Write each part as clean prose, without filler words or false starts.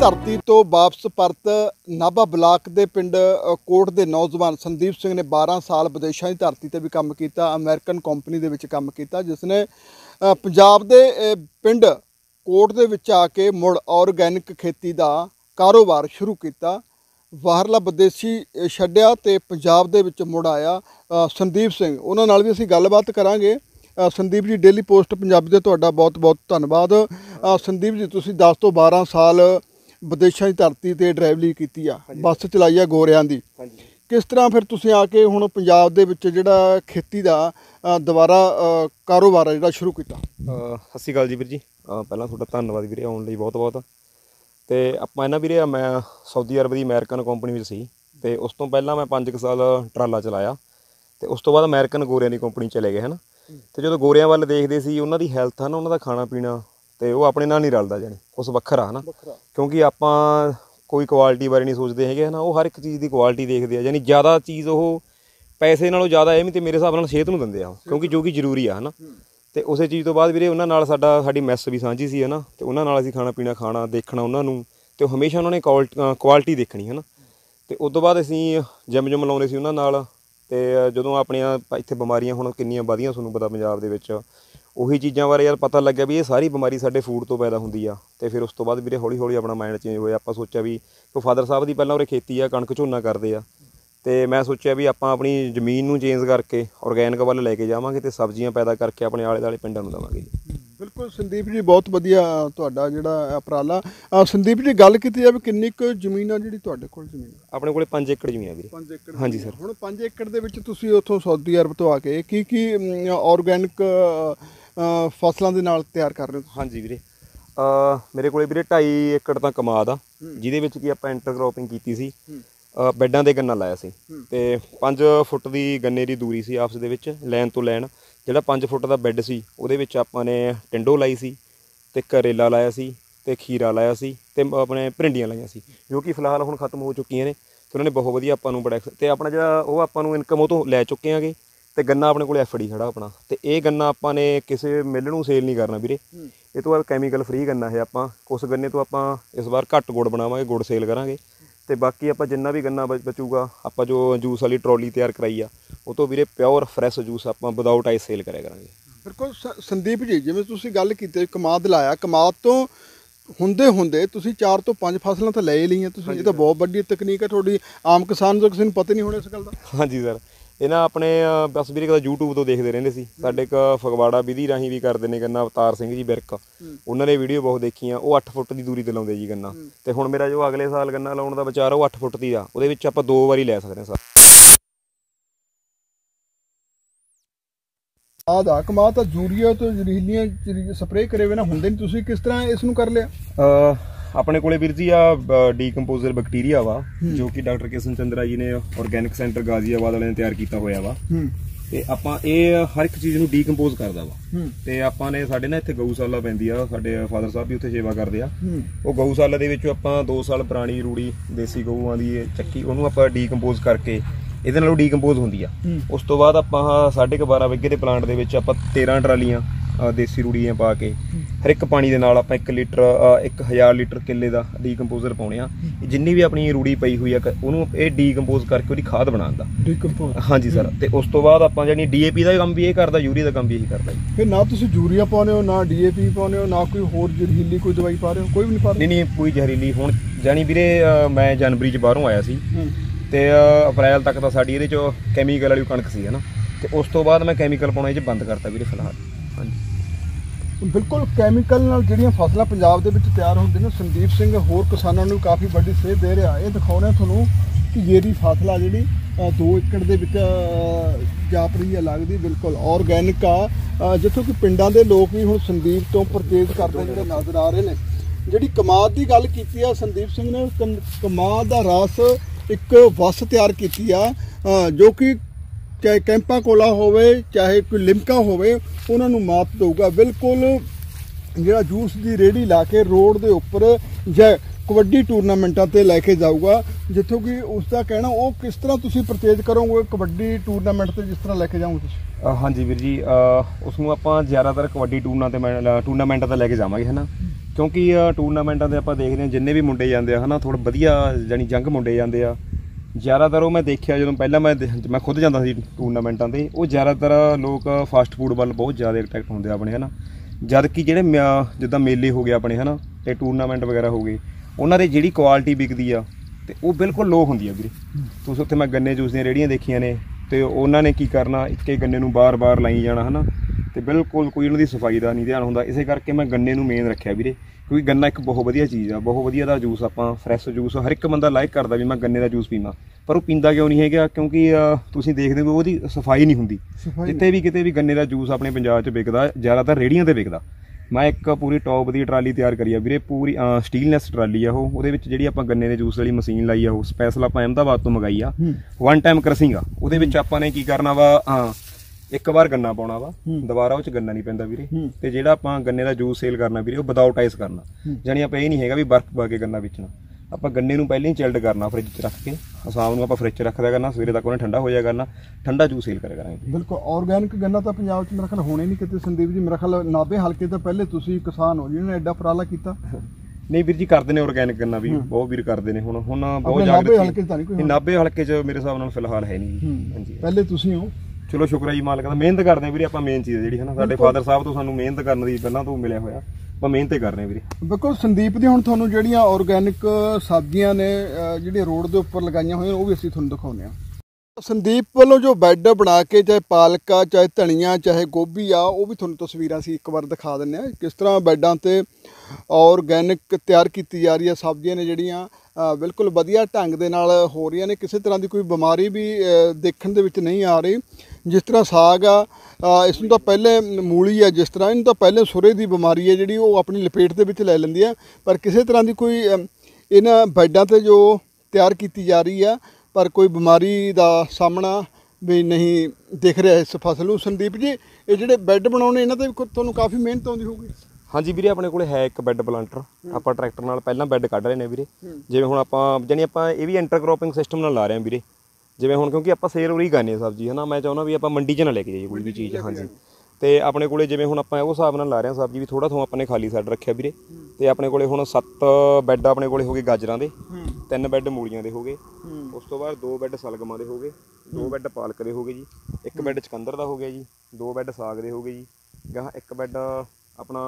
ਧਰਤੀ ਤੋਂ ਵਾਪਸ ਪਰਤ ਨਾਭਾ ਬਲਾਕ ਦੇ ਪਿੰਡ ਕੋਟ ਦੇ ਨੌਜਵਾਨ ਸੰਦੀਪ ਸਿੰਘ ਨੇ 12 ਸਾਲ ਵਿਦੇਸ਼ਾਂ ਦੀ ਧਰਤੀ ਤੇ ਵੀ ਕੰਮ ਕੀਤਾ। ਅਮਰੀਕਨ ਕੰਪਨੀ ਦੇ ਵਿੱਚ ਕੰਮ ਕੀਤਾ, ਜਿਸ ਨੇ ਪੰਜਾਬ ਦੇ ਪਿੰਡ ਕੋਟ ਦੇ ਵਿੱਚ ਆ ਕੇ ਮੁੜ ਆਰਗੈਨਿਕ ਖੇਤੀ ਦਾ ਕਾਰੋਬਾਰ ਸ਼ੁਰੂ ਕੀਤਾ। ਬਾਹਰਲਾ ਵਿਦੇਸ਼ੀ ਛੱਡਿਆ ਤੇ ਪੰਜਾਬ ਦੇ ਵਿੱਚ ਮੁੜ ਆਇਆ ਸੰਦੀਪ ਸਿੰਘ। ਉਹਨਾਂ ਨਾਲ ਵੀ ਅਸੀਂ ਗੱਲਬਾਤ ਕਰਾਂਗੇ। संदीप जी, डेली पोस्ट पंजाबी का तुहाडा बहुत बहुत धन्यवाद। संदीप जी, तुसीं 10 तो 12 साल विदेशों की धरती ते ड्राइवरी की आ, बस चलाई आ गोरियां दी। किस तरह फिर तुसीं आके हुण पंजाब दे विच जिहड़ा खेती दा दुबारा कारोबार है जिहड़ा शुरू कीता? सत श्री अकाल जी वीर जी, पहला तुहाडा धन्नवाद वीरे आउण लई बहुत बहुत। ते आपां इन्हां वीरे मैं सऊदी अरब दी अमेरिकन कंपनी विच सी ते उस तो पहलां मैं 5 साल ट्राला चलाया ते उस तो बाद अमेरिकन गोरियां दी कंपनी चले गए है ना। ਤੇ ਜਦੋਂ ਗੋਰਿਆਂ ਵੱਲ ਦੇਖਦੇ ਸੀ ਉਹਨਾਂ ਦੀ ਹੈਲਥ ਹੈ ਨਾ, ਉਹਨਾਂ ਦਾ ਖਾਣਾ ਪੀਣਾ ਤੇ ਉਹ ਆਪਣੇ ਨਾਲ ਨਹੀਂ ਰਲਦਾ, ਜਾਣੀ ਕੁਛ ਵੱਖਰਾ ਹੈ ਨਾ। ਕਿਉਂਕਿ ਆਪਾਂ ਕੋਈ ਕੁਆਲਿਟੀ ਬਾਰੇ ਨਹੀਂ ਸੋਚਦੇ ਹੈਗੇ ਹੈ ਨਾ, ਉਹ ਹਰ ਇੱਕ ਚੀਜ਼ ਦੀ ਕੁਆਲਿਟੀ ਦੇਖਦੇ ਆ, ਜਾਣੀ ਜ਼ਿਆਦਾ ਚੀਜ਼ ਉਹ ਪੈਸੇ ਨਾਲੋਂ ਜ਼ਿਆਦਾ ਇਹ ਵੀ ਤੇ ਮੇਰੇ ਹਿਸਾਬ ਨਾਲ ਸਿਹਤ ਨੂੰ ਦਿੰਦੇ ਆ, ਕਿਉਂਕਿ ਜੋ ਕਿ ਜ਼ਰੂਰੀ ਆ ਹੈ ਨਾ। ਤੇ ਉਸੇ ਚੀਜ਼ ਤੋਂ ਬਾਅਦ ਵੀਰੇ ਉਹਨਾਂ ਨਾਲ ਸਾਡੀ ਮੈਸ ਵੀ ਸਾਂਝੀ ਸੀ ਹੈ ਨਾ, ਤੇ ਉਹਨਾਂ ਨਾਲ ਅਸੀਂ ਖਾਣਾ ਪੀਣਾ ਖਾਣਾ ਦੇਖਣਾ ਉਹਨਾਂ ਨੂੰ, ਤੇ ਹਮੇਸ਼ਾ ਉਹਨਾਂ ਨੇ ਕੁਆਲਿਟੀ ਦੇਖਣੀ ਹੈ ਨਾ। ਤੇ ਉਸ ਤੋਂ ਬਾਅਦ ਅਸੀਂ ਜਿਮ ਲਾਉਂਦੇ ਸੀ ਉਹਨਾਂ ਨਾਲ। ਤੇ ਜਦੋਂ ਆਪਣੀਆਂ ਇੱਥੇ ਬਿਮਾਰੀਆਂ ਹੁਣ ਕਿੰਨੀਆਂ ਵਧੀਆਂ ਤੁਹਾਨੂੰ ਪਤਾ ਪੰਜਾਬ ਦੇ ਵਿੱਚ, ਉਹੀ ਚੀਜ਼ਾਂ ਬਾਰੇ ਯਾਰ ਪਤਾ ਲੱਗਿਆ ਵੀ ਇਹ ਸਾਰੀ ਬਿਮਾਰੀ ਸਾਡੇ ਫੂਡ ਤੋਂ ਪੈਦਾ ਹੁੰਦੀ ਆ। ਤੇ ਫਿਰ ਉਸ ਤੋਂ ਬਾਅਦ ਵੀਰੇ ਹੌਲੀ ਹੌਲੀ ਆਪਣਾ ਮਾਈਂਡ ਚੇਂਜ ਹੋਇਆ। ਆਪਾਂ ਸੋਚਿਆ ਵੀ ਫਾਦਰ ਸਾਹਿਬ ਦੀ ਪਹਿਲਾਂ ਉਰੇ ਖੇਤੀ ਆ, ਕਣਕ ਝੋਨਾ ਕਰਦੇ ਆ, ਤੇ ਮੈਂ ਸੋਚਿਆ ਵੀ ਆਪਾਂ ਆਪਣੀ ਜ਼ਮੀਨ ਨੂੰ ਚੇਂਜ ਕਰਕੇ ਔਰਗੈਨਿਕ ਵੱਲ ਲੈ ਕੇ ਜਾਵਾਂਗੇ ਤੇ ਸਬਜ਼ੀਆਂ ਪੈਦਾ ਕਰਕੇ ਆਪਣੇ ਆਲੇ ਦੁਆਲੇ ਪਿੰਡਾਂ ਨੂੰ ਦੇਵਾਂਗੇ। बिल्कुल संदीप जी, बहुत वधिया तुहाडा जिहड़ा उपराला। संदीप जी, गल कीती जावे किन्नी क जमीन आ जिहड़ी तुहाडे कोल जमीन? अपने कोल 5 एकड़ जमीन है वीरे। 5 एकड़? हाँ जी सर। हुण 5 एकड़ दे विच तुसीं उत्थों सऊदी अरब तो आके की ऑर्गेनिक फसलों के नाल तैयार कर रहे हो? हाँ जी वीरे, मेरे कोल वीरे 2.5 एकड़ तां कमाद आ, जिहदे विच कि आपां इंटरक्रॉपिंग कीती सी। बैडां दे गन्ना लाया सी ते 5 फुट दी गन्ने दी दूरी सी आपस दे विच, लैन तो लैन। ਜਿਹੜਾ 5 ਫੁੱਟ ਦਾ ਬੈੱਡ ਸੀ ਉਹਦੇ ਵਿੱਚ ਆਪਾਂ ਨੇ ਟਿੰਡੋ ਲਾਈ ਸੀ ਤੇ ਕਰੇਲਾ ਲਾਇਆ ਸੀ ਤੇ ਖੀਰਾ ਲਾਇਆ ਸੀ ਤੇ ਆਪਣੇ ਭਿੰਡੀਆਂ ਲਾਈਆਂ ਸੀ, ਜੋ ਕਿ ਫਿਲਹਾਲ ਹੁਣ ਖਤਮ ਹੋ ਚੁੱਕੀਆਂ ਨੇ। ਤੇ ਉਹਨਾਂ ਨੇ ਬਹੁਤ ਵਧੀਆ ਆਪਾਂ ਨੂੰ ਬੜਾ ਤੇ ਆਪਣਾ ਜਿਹੜਾ ਉਹ ਆਪਾਂ ਨੂੰ ਇਨਕਮ ਉਹ ਤੋਂ ਲੈ ਚੁੱਕੇ ਆਂਗੇ। ਤੇ ਗੰਨਾ ਆਪਣੇ ਕੋਲ ਐਫਡੀ ਖੜਾ ਆਪਣਾ, ਤੇ ਇਹ ਗੰਨਾ ਆਪਾਂ ਨੇ ਕਿਸੇ ਮਿੱਲ ਨੂੰ ਸੇਲ ਨਹੀਂ ਕਰਨਾ ਵੀਰੇ। ਇਹ ਤੋਂ ਬਾਅਦ ਕੈਮੀਕਲ ਫ੍ਰੀ ਗੰਨਾ ਹੈ। ਆਪਾਂ ਉਸ ਗੰਨੇ ਤੋਂ ਆਪਾਂ ਇਸ ਵਾਰ ਘੱਟ ਗੁੜ ਬਣਾਵਾਂਗੇ, ਗੁੜ ਸੇਲ ਕਰਾਂਗੇ। ਤੇ ਬਾਕੀ ਆਪਾਂ ਜਿੰਨਾ ਵੀ ਗੰਨਾ ਬਚੂਗਾ, ਆਪਾਂ ਜੋ ਜੂਸ ਵਾਲੀ ਟਰੋਲੀ ਤਿਆਰ ਕਰਾਈ ਆ ਉਹ ਤੋਂ ਵੀਰੇ ਪਿਓਰ ਫਰੈਸ਼ ਜੂਸ ਆਪਾਂ ਵਿਦਾਊਟ ਆਈਸ ਸੇਲ ਕਰਿਆ ਕਰਾਂਗੇ। ਬਿਲਕੁਲ ਸੰਦੀਪ ਜੀ, ਜਿਵੇਂ ਤੁਸੀਂ ਗੱਲ ਕੀਤੀ ਕਮਾਦ ਲਾਇਆ, ਕਮਾਦ ਤੋਂ ਹੁੰਦੇ ਤੁਸੀਂ 4 ਤੋਂ 5 ਫਸਲਾਂ ਤਾਂ ਲੈ ਹੀ ਲਈਆਂ ਤੁਸੀਂ। ਇਹ ਤਾਂ ਬਹੁਤ ਵੱਡੀ ਤਕਨੀਕ ਹੈ ਤੁਹਾਡੀ, ਆਮ ਕਿਸਾਨ ਤੋਂ ਕਿਸੇ ਨੂੰ ਪਤਾ ਨਹੀਂ ਹੋਣਾ ਇਸ ਗੱਲ ਦਾ। ਹਾਂਜੀ ਸਰ, ਇਹ ਨਾ ਆਪਣੇ ਬਸ ਵੀਰੇ ਕਦਾ YouTube ਤੋਂ ਦੇਖਦੇ ਰਹਿੰਦੇ ਸੀ। ਸਾਡੇ ਇੱਕ ਫਗਵਾੜਾ ਵਿਧੀ ਰਾਹੀਂ ਵੀ ਕਰਦੇ ਨੇ ਗੰਨਾ, ਅਵਤਾਰ ਸਿੰਘ ਜੀ ਬਿਰਕ, ਉਹਨਾਂ ਨੇ ਵੀਡੀਓ ਬਹੁਤ ਦੇਖੀਆਂ। ਉਹ 8 ਫੁੱਟ ਦੀ ਦੂਰੀ ਤੇ ਲਾਉਂਦੇ ਜੀ ਗੰਨਾ। ਤੇ ਹੁਣ ਮੇਰਾ ਜੋ ਅਗਲੇ ਸਾਲ ਗੰਨਾ ਲਾਉਣ ਦਾ ਵਿਚਾਰ ਉਹ 8 ਫੁੱਟ ਦੀ ਆ, ਉਹਦੇ ਵਿੱਚ ਆਪਾਂ 2 ਵਾਰੀ ਲੈ ਸਕਦੇ ਹਾਂ ਸਰ। ਕਮਾਦ ਤਾਂ ਯੂਰੀਆ ਤੋਂ ਜ਼ਹਿਰੀਲੀਆਂ ਸਪਰੇਅ ਕਰੇ ਹੋਏ ਨਾ ਹੁੰਦੇ ਨਹੀਂ, ਤੁਸੀਂ ਕਿਸ ਤਰ੍ਹਾਂ ਇਸ ਨੂੰ ਕਰ ਲਿਆ? ਆਪਣੇ ਕੋਲੇ ਵੀਰ ਜੀ ਆ ਡੀਕੰਪੋਜ਼ਰ ਬੈਕਟੀਰੀਆ ਵਾ, ਜੋ ਕਿ ਡਾਕਟਰ ਕਿਸ਼ਨ ਚੰਦਰਾ ਜੀ ਨੇ ਆਰਗੈਨਿਕ ਸੈਂਟਰ ਗਾਜ਼ੀਆਬਾਦ ਵਾਲਿਆਂ ਨੇ ਤਿਆਰ ਕੀਤਾ ਹੋਇਆ ਵਾ। ਤੇ ਆਪਾਂ ਇਹ ਹਰ ਇੱਕ ਚੀਜ਼ ਨੂੰ ਡੀਕੰਪੋਜ਼ ਕਰਦਾ ਵਾ। ਤੇ ਆਪਾਂ ਨੇ ਸਾਡੇ ਨਾ ਇੱਥੇ ਗਊਸ਼ਾਲਾ ਪੈਂਦੀ ਆ, ਸਾਡੇ ਫਾਦਰ ਸਾਹਿਬ ਵੀ ਉੱਥੇ ਸੇਵਾ ਕਰਦੇ ਆ। ਉਹ ਗਊਸ਼ਾਲਾ ਦੇ ਵਿੱਚ ਆਪਾਂ 2 ਸਾਲ ਪੁਰਾਣੀ ਰੂੜੀ ਦੇਸੀ ਗਊਆਂ ਦੀ ਚੱਕੀ, ਉਹਨੂੰ ਆਪਾਂ ਡੀਕੰਪੋਜ਼ ਕਰਕੇ ਇਹਦੇ ਨਾਲੋਂ ਡੀਕੰਪੋਜ਼ ਹੁੰਦੀ ਆ। ਉਸ ਤੋਂ ਬਾਅਦ ਆਪਾਂ 12.5 ਵਿਗੇ ਦੇ ਪਲਾਂਟ ਦੇ ਵਿੱਚ ਆਪਾਂ 13 ਟਰਾਲੀਆਂ ਦੇਸੀ ਰੂੜੀਆਂ ਪਾ ਕੇ ਹਰ ਇੱਕ ਪਾਣੀ ਦੇ ਨਾਲ ਆਪਾਂ 1 ਲੀਟਰ 1000 ਲੀਟਰ ਕਿੱਲੇ ਦਾ ਡੀਕੰਪੋਜ਼ਰ ਪਾਉਣੇ ਆ। ਜਿੰਨੀ ਵੀ ਆਪਣੀ ਰੂੜੀ ਪਈ ਹੋਈ ਆ ਉਹਨੂੰ ਇਹ ਡੀਕੰਪੋਜ਼ ਕਰਕੇ ਉਹਦੀ ਖਾਦ ਬਣਾਉਣ ਦਾ। ਹਾਂਜੀ ਸਰ। ਤੇ ਉਸ ਤੋਂ ਬਾਅਦ ਆਪਾਂ ਜਾਨੀ DAP ਦਾ ਕੰਮ ਵੀ ਇਹ ਕਰਦਾ, ਯੂਰੀਆ ਦਾ ਕੰਮ ਵੀ ਇਹੀ ਕਰਦਾ ਜੀ। ਫਿਰ ਨਾ ਤੁਸੀਂ ਯੂਰੀਆ ਪਾਉਂਦੇ ਹੋ, ਨਾ DAP ਪਾਉਂਦੇ ਹੋ, ਨਾ ਕੋਈ ਹੋਰ ਜ਼ਹਿਰੀਲੀ ਕੋਈ ਦਵਾਈ ਪਾ ਰਹੇ ਹੋ? ਕੋਈ ਵੀ ਨਹੀਂ ਪਾ ਰਹੇ? ਨਹੀਂ, ਕੋਈ ਜ਼ਹਿਰੀਲੀ। ਹੁਣ ਜਾਨੀ ਵੀਰੇ ਮੈਂ ਜਨਵਰੀ 'ਚ ਬਾਹਰੋਂ ਆਇਆ ਸੀ ਤੇ ਅਪ੍ਰੈਲ ਤੱਕ ਤਾਂ ਸਾਡੀ ਇਹਦੇ 'ਚ ਕੈਮੀਕਲ ਵਾਲੀ ਕਣਕ ਸੀ ਹੈ ਨਾ। ਤੇ ਉਸ ਤੋਂ ਬਾਅਦ ਮੈਂ ਕੈਮੀਕਲ ਪਾਉਣਾ ਇਹ 'ਚ ਬੰਦ ਕਰਤਾ ਵੀਰੇ ਫਿਲਹਾਲ। ਹਾਂਜੀ ਬਿਲਕੁਲ, ਕੈਮੀਕਲ ਨਾਲ ਜਿਹੜੀਆਂ ਫਸਲਾਂ ਪੰਜਾਬ ਦੇ ਵਿੱਚ ਤਿਆਰ ਹੁੰਦੀਆਂ ਨੇ, ਸੰਦੀਪ ਸਿੰਘ ਹੋਰ ਕਿਸਾਨਾਂ ਨੂੰ ਕਾਫੀ ਵੱਡੀ ਸੇਧ ਦੇ ਰਿਹਾ। ਇਹ ਦਿਖਾਉਣਾ ਤੁਹਾਨੂੰ ਕਿ ਜਿਹੜੀ ਫਸਲ ਆ ਜਿਹੜੀ 2 ਏਕੜ ਦੇ ਵਿੱਚ ਜਾਪ ਰਹੀ ਹੈ, ਲੱਗਦੀ ਬਿਲਕੁਲ ਆਰਗੈਨਿਕ ਆ। ਜਿੱਥੋਂ ਕਿ ਪਿੰਡਾਂ ਦੇ ਲੋਕ ਵੀ ਹੁਣ ਸੰਦੀਪ ਤੋਂ ਪਰਚੇਜ਼ ਕਰਦੇ ਜਿਹੜੇ ਨਜ਼ਰ ਆ ਰਹੇ ਨੇ। ਜਿਹੜੀ ਕਮਾਦ ਦੀ ਗੱਲ ਕੀਤੀ ਆ ਸੰਦੀਪ ਸਿੰਘ ਨੇ, ਕਮਾਦ ਦਾ ਰਸ ਇੱਕ ਵਸ ਤਿਆਰ ਕੀਤੀ ਆ, ਜੋ ਕਿ ਚਾਹੇ ਕੈਂਪਾਂ ਕੋਲਾ ਹੋਵੇ ਚਾਹੇ ਕੋਈ ਲਿਮਕਾ ਹੋਵੇ ਉਹਨਾਂ ਨੂੰ ਮਾਤ ਦਊਗਾ। ਬਿਲਕੁਲ ਜਿਹੜਾ ਜੂਸ ਦੀ ਰੇਹੜੀ ਲਾ ਕੇ ਰੋਡ ਦੇ ਉੱਪਰ ਜਾਂ कबड्डी टूरनामेंटा ते लैके जाऊगा, जिथों कि उसका कहना वो किस तरह तुसी परचेज करोगे कबड्डी टूरनामेंट ते जिस तरह लैके जाओगे तुसी? हाँ जी वीर जी, उसनूं आपां ज़्यादातर कबड्डी टूरनामेंट ते लैके जावांगे है ना। ਕਿਉਂਕਿ ਟੂਰਨਾਮੈਂਟਾਂ 'ਤੇ ਆਪਾਂ ਦੇਖਦੇ ਹਾਂ ਜਿੰਨੇ ਵੀ ਮੁੰਡੇ ਜਾਂਦੇ ਆ ਹੈ ਨਾ, ਥੋੜ੍ਹਾ ਵਧੀਆ ਜਾਣੀ ਜੰਗ ਮੁੰਡੇ ਜਾਂਦੇ ਆ ਜ਼ਿਆਦਾਤਰ। ਉਹ ਮੈਂ ਦੇਖਿਆ ਜਦੋਂ ਪਹਿਲਾਂ ਮੈਂ ਖੁਦ ਜਾਂਦਾ ਸੀ ਟੂਰਨਾਮੈਂਟਾਂ 'ਤੇ, ਉਹ ਜ਼ਿਆਦਾਤਰ ਲੋਕ ਫਾਸਟ ਫੂਡ ਵੱਲ ਬਹੁਤ ਜ਼ਿਆਦਾ ਅਟਰੈਕਟ ਹੁੰਦੇ ਆ ਆਪਣੇ ਹੈ ਨਾ। ਜਦ ਕਿ ਜਿਹੜੇ ਜਿੱਦਾਂ ਮੇਲੇ ਹੋ ਗਏ ਆਪਣੇ ਹੈ ਨਾ, ਤੇ ਟੂਰਨਾਮੈਂਟ ਵਗੈਰਾ ਹੋ ਗਏ, ਉਹਨਾਂ ਦੇ ਜਿਹੜੀ ਕੁਆਲਿਟੀ ਵਿਕਦੀ ਆ ਤੇ ਉਹ ਬਿਲਕੁਲ ਲੋ ਹੁੰਦੀ ਆ ਵੀਰੇ। ਤੁਸੀਂ ਉੱਥੇ ਮੈਂ ਗੰਨੇ ਜੂਸ ਦੀਆਂ ਰੇਹੜੀਆਂ ਦੇਖੀਆਂ ਨੇ, ਤੇ ਉਹਨਾਂ ਨੇ ਕੀ ਕਰਨਾ, ਇੱਕੇ ਗੰਨੇ ਨੂੰ ਬਾਰ-ਬਾਰ ਲਾਈ ਜਾਣਾ ਹੈ ਨਾ, ਤੇ ਬਿਲਕੁਲ ਕੋਈ ਉਹਨਾਂ ਦੀ ਸਫਾਈ ਦਾ ਨਹੀਂ ਧਿਆਨ ਹੁੰਦਾ। ਇਸੇ ਕਰਕੇ ਮੈਂ ਗੰਨੇ ਨੂੰ ਮੇਨ ਰੱਖਿਆ ਵੀਰੇ, ਕਿਉਂਕਿ ਗੰਨਾ ਇੱਕ ਬਹੁਤ ਵਧੀਆ ਚੀਜ਼ ਆ, ਬਹੁਤ ਵਧੀਆ ਦਾ ਜੂਸ। ਆਪਾਂ ਫਰੈਸ਼ ਜੂਸ ਹਰ ਇੱਕ ਬੰਦਾ ਲਾਈਕ ਕਰਦਾ ਵੀ ਮੈਂ ਗੰਨੇ ਦਾ ਜੂਸ ਪੀਵਾਂ, ਪਰ ਉਹ ਪੀਂਦਾ ਕਿਉਂ ਨਹੀਂ ਹੈਗਾ? ਕਿਉਂਕਿ ਤੁਸੀਂ ਦੇਖਦੇ ਹੋ ਉਹਦੀ ਸਫਾਈ ਨਹੀਂ ਹੁੰਦੀ। ਜਿੱਥੇ ਵੀ ਕਿਤੇ ਵੀ ਗੰਨੇ ਦਾ ਜੂਸ ਆਪਣੇ ਪੰਜਾਬ 'ਚ ਵਿਕਦਾ, ਜ਼ਿਆਦਾਤਰ ਰੇਹੜੀਆਂ 'ਤੇ ਵਿਕਦਾ। ਮੈਂ ਇੱਕ ਪੂਰੀ ਟੌਪ ਦੀ ਟਰਾਲੀ ਤਿਆਰ ਕਰੀ ਆ ਵੀਰੇ, ਪੂਰੀ ਸਟੀਲਨੈਸ ਟਰਾਲੀ ਆ ਉਹ। ਉਹਦੇ ਵਿੱਚ ਜਿਹੜੀ ਆਪਾਂ ਗੰਨੇ ਦੇ ਜੂਸ ਵਾਲੀ ਮਸ਼ੀਨ ਲਾਈ ਆ, ਉਹ ਸਪੈਸ਼ਲ ਆਪਾਂ ਅਹਿਮਦਾਬਾਦ ਤੋਂ ਮੰਗਾਈ ਆ। 1 ਟਾਈਮ ਕ੍ਰਸ਼ਿੰਗ ਆ। ਉਹਦੇ ਵਿੱਚ ਆਪਾਂ ਨੇ ਕੀ ਕਰਨਾ ਵਾ, ਇੱਕ ਵਾਰ ਗੰਨਾ ਪਾਉਣਾ ਵਾ, ਦੁਬਾਰਾ ਉਹ 'ਚ ਗੰਨਾ ਨਹੀਂ ਪੈਂਦਾ ਵੀਰੇ। ਤੇ ਜਿਹੜਾ ਆਪਾਂ ਗੰਨੇ ਦਾ ਜੂਸ ਸੇਲ ਕਰਨਾ ਵੀਰੇ, ਉਹ ਵਿਦਾਊਟ ਆਈਸ ਕਰਨਾ। ਜਾਣੀ ਆਪਾਂ ਇਹ ਨਹੀਂ ਹੈਗਾ ਵੀ ਬਰਫ਼ ਪਾ ਕੇ ਗੰਨਾ ਵੇਚਣਾ। ਆਪਾਂ ਗੰਨੇ ਨੂੰ ਪਹਿਲਾਂ ਹੀ ਚਿਲਡ ਕਰਨਾ ਫ੍ਰਿਜ 'ਚ ਰੱਖ ਕੇ, ਸ਼ਾਮ ਨੂੰ ਆਪਾਂ ਫ੍ਰਿਜ 'ਚ ਰੱਖ ਦਿਆ ਕਰਨਾ, ਸਵੇਰੇ ਤੱਕ ਉਹਨੇ ਠੰਡਾ ਹੋ ਜਾਇਆ ਕਰਨਾ, ਠੰਡਾ ਜੂਸ ਸੇਲ ਕਰਿਆ ਕਰਾਂਗੇ। ਬਿਲਕੁਲ ਆਰਗੈਨਿਕ ਗੰਨਾ ਤਾਂ ਪੰਜਾਬ 'ਚ ਮੇਰੇ ਖਿਆਲ ਹੋਣੇ ਨਹੀਂ ਕਿਤੇ ਸੰਦੀਪ ਜੀ। ਮੇਰੇ ਖਿਆਲ ਨਾਭੇ ਹਲਕੇ ਤੋਂ ਪਹਿਲੇ ਤੁਸੀਂ ਕਿਸਾਨ ਹੋ ਜਿਹਨੇ ਐਡਾ ਉਪਰਾਲਾ ਕੀਤਾ। ਨਹੀਂ ਵੀਰ ਜੀ, ਕਰਦੇ ਨੇ ਆਰਗੈਨਿਕ ਗੰਨਾ ਵੀ, ਬਹੁਤ ਵੀਰ ਕਰਦੇ ਨੇ। ਹੁਣ ਬਹੁਤ ਨਾਭੇ ਹਲਕੇ 'ਚ ਤਾਂ ਨਹੀਂ ਕੋਈ? ਨਾਭੇ ਹਲਕੇ 'ਚ ਮੇਰੇ ਹਿਸਾਬ ਨਾਲ ਫਿਲਹਾਲ ਹੈ ਨਹੀਂ ਜੀ। ਹਾਂਜੀ, ਪਹਿਲੇ ਤੁਸੀਂ ਹੋ। ਚਲੋ ਸ਼ੁਕਰ ਹੈ ਜੀ ਮਾਲਕ ਦਾ। ਮਿਹਨਤ ਕਰਦੇ ਆ ਵੀਰੇ ਆਪਾਂ, ਮੇਨ ਚੀਜ਼ ਜਿਹੜੀ ਹੈ ਨਾ, ਸਾਡੇ ਫਾਦਰ ਸਾਹਿਬ ਤੋਂ ਸਾਨੂੰ ਮਿਹਨਤ ਕਰਨ ਦੀ ਪਹਿਲਾਂ ਤੋਂ ਮਿਲਿਆ ਹੋਇਆ, ਆਪਾਂ ਮਿਹਨਤ ਹੀ ਕਰ ਰਹੇ ਵੀਰੇ। ਬਿਲਕੁਲ ਸੰਦੀਪ ਜੀ, ਹੁਣ ਤੁਹਾਨੂੰ ਜਿਹੜੀਆਂ ਆਰਗੈਨਿਕ ਸਬਜ਼ੀਆਂ ਨੇ ਜਿਹੜੀਆਂ ਰੋਡ ਦੇ ਉੱਪਰ ਲਗਾਈਆਂ ਹੋਈਆਂ, ਉਹ ਵੀ ਅਸੀਂ ਤੁਹਾਨੂੰ ਦਿਖਾਉਂਦੇ ਹਾਂ। ਸੰਦੀਪ ਵੱਲੋਂ ਜੋ ਬੈੱਡ ਬਣਾ ਕੇ, ਚਾਹੇ ਪਾਲਕ ਆ, ਚਾਹੇ ਧਨੀਆ, ਚਾਹੇ ਗੋਭੀ ਆ, ਉਹ ਵੀ ਤੁਹਾਨੂੰ ਤਸਵੀਰਾਂ ਅਸੀਂ ਇੱਕ ਵਾਰ ਦਿਖਾ ਦਿੰਦੇ ਹਾਂ ਕਿਸ ਤਰ੍ਹਾਂ ਬੈੱਡਾਂ ਤੇ ਆਰਗੈਨਿਕ ਤਿਆਰ ਕੀਤੀ ਜਾ ਰਹੀ ਹੈ। ਸਬਜ਼ੀਆਂ ਨੇ ਜਿਹੜੀਆਂ ਬਿਲਕੁਲ ਵਧੀਆ ਢੰਗ ਦੇ ਨਾਲ ਹੋ ਰਹੀਆਂ ਨੇ, ਕਿਸੇ ਤਰ੍ਹਾਂ ਦੀ ਕੋਈ ਬਿਮਾਰੀ ਵੀ ਦੇਖਣ ਦੇ ਵਿੱਚ ਨਹੀਂ ਆ ਰਹੀ। ਜਿਸ ਤਰ੍ਹਾਂ ਸਾਗ ਆ, ਇਸ ਨੂੰ ਤਾਂ ਪਹਿਲੇ ਮੂਲੀ ਆ, ਜਿਸ ਤਰ੍ਹਾਂ ਇਹਨੂੰ ਤਾਂ ਪਹਿਲੇ ਸੁਰੇ ਦੀ ਬਿਮਾਰੀ ਹੈ ਜਿਹੜੀ ਉਹ ਆਪਣੀ ਲਪੇਟ ਦੇ ਵਿੱਚ ਲੈ ਲੈਂਦੀ ਹੈ, ਪਰ ਕਿਸੇ ਤਰ੍ਹਾਂ ਦੀ ਕੋਈ ਇਹਨਾਂ ਬੈੱਡਾਂ ਤੇ ਜੋ ਤਿਆਰ ਕੀਤੀ ਜਾ ਰਹੀ ਆ, ਪਰ ਕੋਈ ਬਿਮਾਰੀ ਦਾ ਸਾਹਮਣਾ ਵੀ ਨਹੀਂ ਦਿਖ ਰਿਹਾ ਇਸ ਫਸਲ ਨੂੰ। ਸੰਦੀਪ ਜੀ, ਇਹ ਜਿਹੜੇ ਬੈੱਡ ਬਣਾਉਣੇ, ਇਹਨਾਂ ਤੇ ਵੀ ਤੁਹਾਨੂੰ ਕਾਫੀ ਮਿਹਨਤ ਆਉਂਦੀ ਹੋਊਗੀ। ਹਾਂਜੀ ਵੀਰੇ, ਆਪਣੇ ਕੋਲੇ ਹੈ ਇੱਕ ਬੈੱਡ ਪਲਾਂਟਰ। ਆਪਾਂ ਟਰੈਕਟਰ ਨਾਲ ਪਹਿਲਾਂ ਬੈੱਡ ਕੱਢ ਰਹੇ ਨੇ ਵੀਰੇ। ਜਿਵੇਂ ਹੁਣ ਆਪਾਂ ਜਾਣੀ ਆਪਾਂ ਇਹ ਵੀ ਇੰਟਰਕ੍ਰੋਪਿੰਗ ਸਿਸਟਮ ਨਾਲ ਲਾ ਰਹੇ ਹਾਂ ਵੀਰੇ। ਜਿਵੇਂ ਹੁਣ ਕਿਉਂਕਿ ਆਪਾਂ ਸੇਲ ਉਰੀ ਕਰਨੀ ਸਬਜ਼ੀ ਹੈ ਨਾ, ਮੈਂ ਚਾਹੁੰਦਾ ਵੀ ਆਪਾਂ ਮੰਡੀ 'ਚ ਨਾ ਲੈ ਕੇ ਜਾਈਏ ਕੋਈ ਵੀ ਚੀਜ਼। ਹਾਂਜੀ, ਤੇ ਆਪਣੇ ਕੋਲੇ ਜਿਵੇਂ ਹੁਣ ਆਪਾਂ ਉਹ ਹਿਸਾਬ ਨਾਲ ਲਾ ਰਹੇ ਹਾਂ ਸਬਜ਼ੀ ਵੀ, ਥੋੜਾ ਥੋੜਾ ਆਪਾਂ ਨੇ ਖਾਲੀ ਸਾਈਡ ਰੱਖਿਆ ਵੀਰੇ। ਤੇ ਆਪਣੇ ਕੋਲੇ ਹੁਣ 7 ਬੈੱਡ ਆਪਣੇ ਕੋਲੇ ਹੋ ਗਏ ਗਾਜਰਾਂ ਦੇ, 3 ਬੈੱਡ ਮੂਲੀਆਂ ਦੇ ਹੋ ਗਏ, ਉਸ ਤੋਂ ਬਾਅਦ 2 ਬੈੱਡ ਸਲਗਮਾਂ ਦੇ ਹੋ ਗਏ, 2 ਬੈੱਡ ਪਾਲਕ ਦੇ ਹੋ ਗਏ ਜੀ, 1 ਬੈੱਡ ਚਕੰਦਰ ਦਾ ਹੋ ਗਿਆ ਜੀ, 2 ਬੈੱਡ ਸਾਗ ਦੇ ਹੋ ਗਏ ਜੀ, ਗਾਹਾਂ 1 ਬੈੱਡ ਆਪਣਾ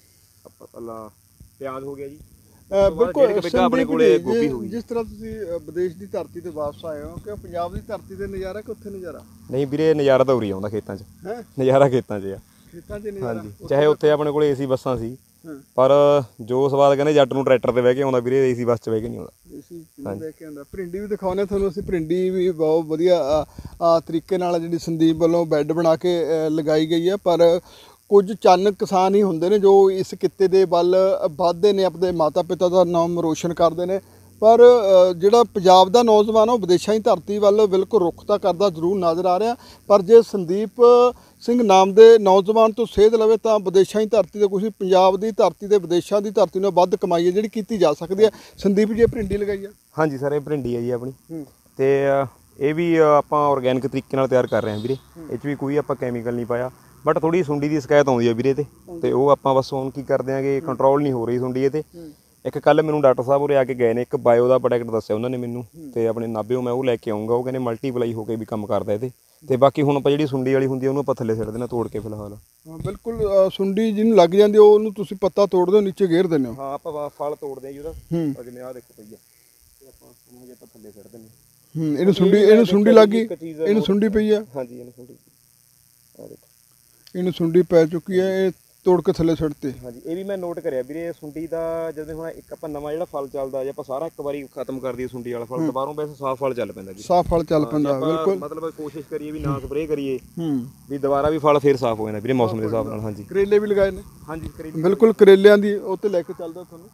ਪਿਆਜ਼ ਹੋ ਗਿਆ ਜੀ। ਬਿਲਕੁਲ ਆਪਣੇ ਕੋਲੇ ਗੋਭੀ ਹੋ ਗਈ। ਜਿਸ ਤਰ੍ਹਾਂ ਤੁਸੀਂ ਵਿਦੇਸ਼ ਦੀ ਧਰਤੀ ਤੇ ਵਾਪਸ ਆਏ ਹੋ, ਕਿ ਪੰਜਾਬ ਦੀ ਧਰਤੀ ਤੇ ਨਜ਼ਾਰਾ ਕਿ ਉੱਥੇ ਨਜ਼ਾਰਾ? ਨਹੀਂ ਵੀਰੇ, ਨਜ਼ਾਰਾ ਤਾਂ ਉਰੀ ਆਉਂਦਾ ਖੇਤਾਂ 'ਚ। ਨਜ਼ਾਰਾ ਖੇਤਾਂ 'ਚ ਆ। ਖੇਤਾਂ 'ਚ ਨਜ਼ਾਰਾ? ਹਾਂਜੀ, ਚਾਹੇ ਉੱਥੇ ਆਪਣੇ ਕੋਲੇ ਏਸੀ ਬੱਸਾਂ ਸੀ, ਪਰ ਜੋ ਸਵਾਦ ਕਹਿੰਦੇ ਜੱਟ ਨੂੰ ਟਰੈਕਟਰ ਤੇ ਬਹਿ ਕੇ ਆਉਂਦਾ ਵੀਰੇ, ਏਸੀ ਬੱਸ 'ਚ ਬਹਿ ਕੇ ਨਹੀਂ ਆਉਂਦਾ। ਏਸੀ ਬਹਿ ਕੇ ਆਉਂਦਾ। ਭਿੰਡੀ ਵੀ ਦਿਖਾਉਂਦੇ ਤੁਹਾਨੂੰ ਅਸੀਂ, ਭਿੰਡੀ ਵੀ ਬਹੁਤ ਵਧੀਆ ਤਰੀਕੇ ਨਾਲ ਜਿਹੜੀ ਸੰਦੀਪ ਵੱਲੋਂ ਬੈੱਡ ਬਣਾ ਕੇ ਲਗਾਈ ਗਈ ਹੈ। ਪਰ ਕੁਝ ਚੰਨ ਕਿਸਾਨ ਹੀ ਹੁੰਦੇ ਨੇ ਜੋ ਇਸ ਕਿੱਤੇ ਦੇ ਵੱਲ ਵੱਧਦੇ ਨੇ, ਆਪਣੇ ਮਾਤਾ ਪਿਤਾ ਦਾ ਨਾਮ ਰੋਸ਼ਨ ਕਰਦੇ ਨੇ, ਪਰ ਜਿਹੜਾ ਪੰਜਾਬ ਦਾ ਨੌਜਵਾਨ ਉਹ ਵਿਦੇਸ਼ਾਂ ਦੀ ਧਰਤੀ ਵੱਲ ਬਿਲਕੁਲ ਰੁੱਖ ਤਾਂ ਕਰਦਾ ਜ਼ਰੂਰ ਨਜ਼ਰ ਆ ਰਿਹਾ। ਪਰ ਜੇ ਸੰਦੀਪ ਸਿੰਘ ਨਾਮ ਦੇ ਨੌਜਵਾਨ ਤੋਂ ਸੇਧ ਲਵੇ ਤਾਂ ਵਿਦੇਸ਼ਾਂ ਦੀ ਧਰਤੀ ਤੇ ਕੁਛ ਪੰਜਾਬ ਦੀ ਧਰਤੀ ਤੇ ਵਿਦੇਸ਼ਾਂ ਦੀ ਧਰਤੀ ਨਾਲੋਂ ਵੱਧ ਕਮਾਈ ਹੈ ਜਿਹੜੀ ਕੀਤੀ ਜਾ ਸਕਦੀ ਹੈ। ਸੰਦੀਪ ਜੀ, ਭਿੰਡੀ ਲਗਾਈ ਆ? ਹਾਂਜੀ ਸਰ, ਇਹ ਭਿੰਡੀ ਹੈ ਜੀ ਆਪਣੀ, ਤੇ ਇਹ ਵੀ ਆਪਾਂ ਆਰਗੈਨਿਕ ਤਰੀਕੇ ਨਾਲ ਤਿਆਰ ਕਰ ਰਹੇ ਹਾਂ ਵੀਰੇ। ਇਹ 'ਚ ਵੀ ਕੋਈ ਆਪਾਂ ਕੈਮੀਕਲ ਨਹੀਂ ਪਾਇਆ, ਬਟ ਥੋੜੀ ਸੁੰਡੀ ਦੀ ਸ਼ਿਕਾਇਤ ਆਉਂਦੀ ਹੈ ਵੀਰੇ ਤੇ ਉਹ ਆਪਾਂ ਬਸ ਹੁਣ ਕੀ ਕਰਦੇ ਆਂਗੇ, ਕੰਟਰੋਲ ਨਹੀਂ ਹੋ ਰਹੀ ਸੁੰਡੀ ਇਹ ਤੇ। ਇੱਕ ਕੱਲ ਮੈਨੂੰ ਡਾਕਟਰ ਸਾਹਿਬ ਉਰੇ ਆ ਕੇ ਗਏ ਨੇ, ਇੱਕ ਬਾਇਓ ਦਾ ਪ੍ਰੋਡਕਟ ਦੱਸਿਆ ਉਹਨਾਂ ਨੇ ਮੈਨੂੰ, ਤੇ ਆਪਣੇ ਨਾਭਿਓਂ ਮੈਂ ਉਹ ਲੈ ਕੇ ਆਉਂਗਾ। ਉਹ ਕਹਿੰਦੇ ਮਲਟੀਪਲਾਈ ਹੋ ਕੇ ਵੀ ਕੰਮ ਕਰਦਾ ਇਹਦੇ ਤੇ। ਬਾਕੀ ਹੁਣ ਆਪਾਂ ਜਿਹੜੀ ਸੁੰਡੀ ਵਾਲੀ ਹੁੰਦੀ ਆ ਉਹਨੂੰ ਆਪਾਂ ਥੱਲੇ ਛੱਡ ਦੇਣਾ ਤੋੜ ਕੇ ਫਿਲਹਾਲ। ਬਿਲਕੁਲ, ਸੁੰਡੀ ਜਿਹਨੂੰ ਲੱਗ ਜਾਂਦੀ ਉਹਨੂੰ ਤੁਸੀਂ ਪੱਤਾ ਤੋੜਦੇ ਹੋ, ਨੀਚੇ ਗੇਰ ਦਿੰਦੇ ਹੋ? ਹਾਂ, ਆਪਾਂ ਫਲ ਤੋੜਦੇ ਆ ਜੀ ਉਹਦਾ, ਜਿਵੇਂ ਆਹ ਦੇਖੋ ਪਈ ਆ, ਤੇ ਆਪਾਂ ਉਹਨੂੰ ਜੇ ਆਪਾਂ ਥੱਲੇ ਛੱਡ ਦਿੰਦੇ। ਇਹਨੂੰ ਸੁੰਡੀ ਲੱਗ ਗਈ, ਇਹਨੂੰ ਸੁੰਡੀ ਪਈ ਆ? ਹਾਂਜੀ, ਇਹਨੂੰ ਸੁੰਡੀ, ਆਹ ਦੇਖੋ ਇਹਨੂੰ ਸੁੰਡੀ ਪੈ ਚੁੱਕੀ ਹੈ, ਇਹ ਤੋੜ ਕੇ ਥੱਲੇ ਸੁੱਟਤੇ। ਹਾਂਜੀ, ਇਹ ਵੀ ਮੈਂ ਨੋਟ ਕਰਿਆ ਵੀਰੇ ਸੁੰਡੀ ਦਾ। ਜਦੋਂ ਹੁਣ ਇੱਕ ਆਪਾਂ ਨਵਾਂ ਜਿਹੜਾ ਫਲ ਚੱਲਦਾ, ਜੇ ਆਪਾਂ ਸਾਰਾ ਇੱਕ ਵਾਰੀ ਖਤਮ ਕਰ ਦਈਏ ਸੁੰਡੀ ਵਾਲਾ ਫਲ, ਦੁਬਾਰੋਂ ਵੈਸੇ ਸਾਫ਼ ਫਲ ਚੱਲ ਪੈਂਦਾ ਜੀ, ਸਾਫ਼ ਫਲ ਚੱਲ ਪੈਂਦਾ। ਬਿਲਕੁਲ, ਮਤਲਬ ਕੋਸ਼ਿਸ਼ ਕਰੀਏ ਵੀ ਨਾ ਸਪਰੇਅ ਕਰੀਏ, ਵੀ ਦੁਬਾਰਾ ਵੀ ਫਲ ਫੇਰ ਸਾਫ਼ ਹੋ ਜਾਂਦਾ ਵੀਰੇ ਮੌਸਮ ਦੇ ਹਿਸਾਬ ਨਾਲ। ਹਾਂਜੀ, ਕਰੇਲੇ ਵੀ ਲਗਾਏ ਨੇ? ਹਾਂਜੀ, ਕਰੇਲੇ ਬਿਲਕੁਲ, ਕਰੇਲਿਆਂ ਦੀ ਉਹ ਤੇ ਲੈ ਕੇ ਚੱਲਦਾ ਤੁਹਾਨੂੰ।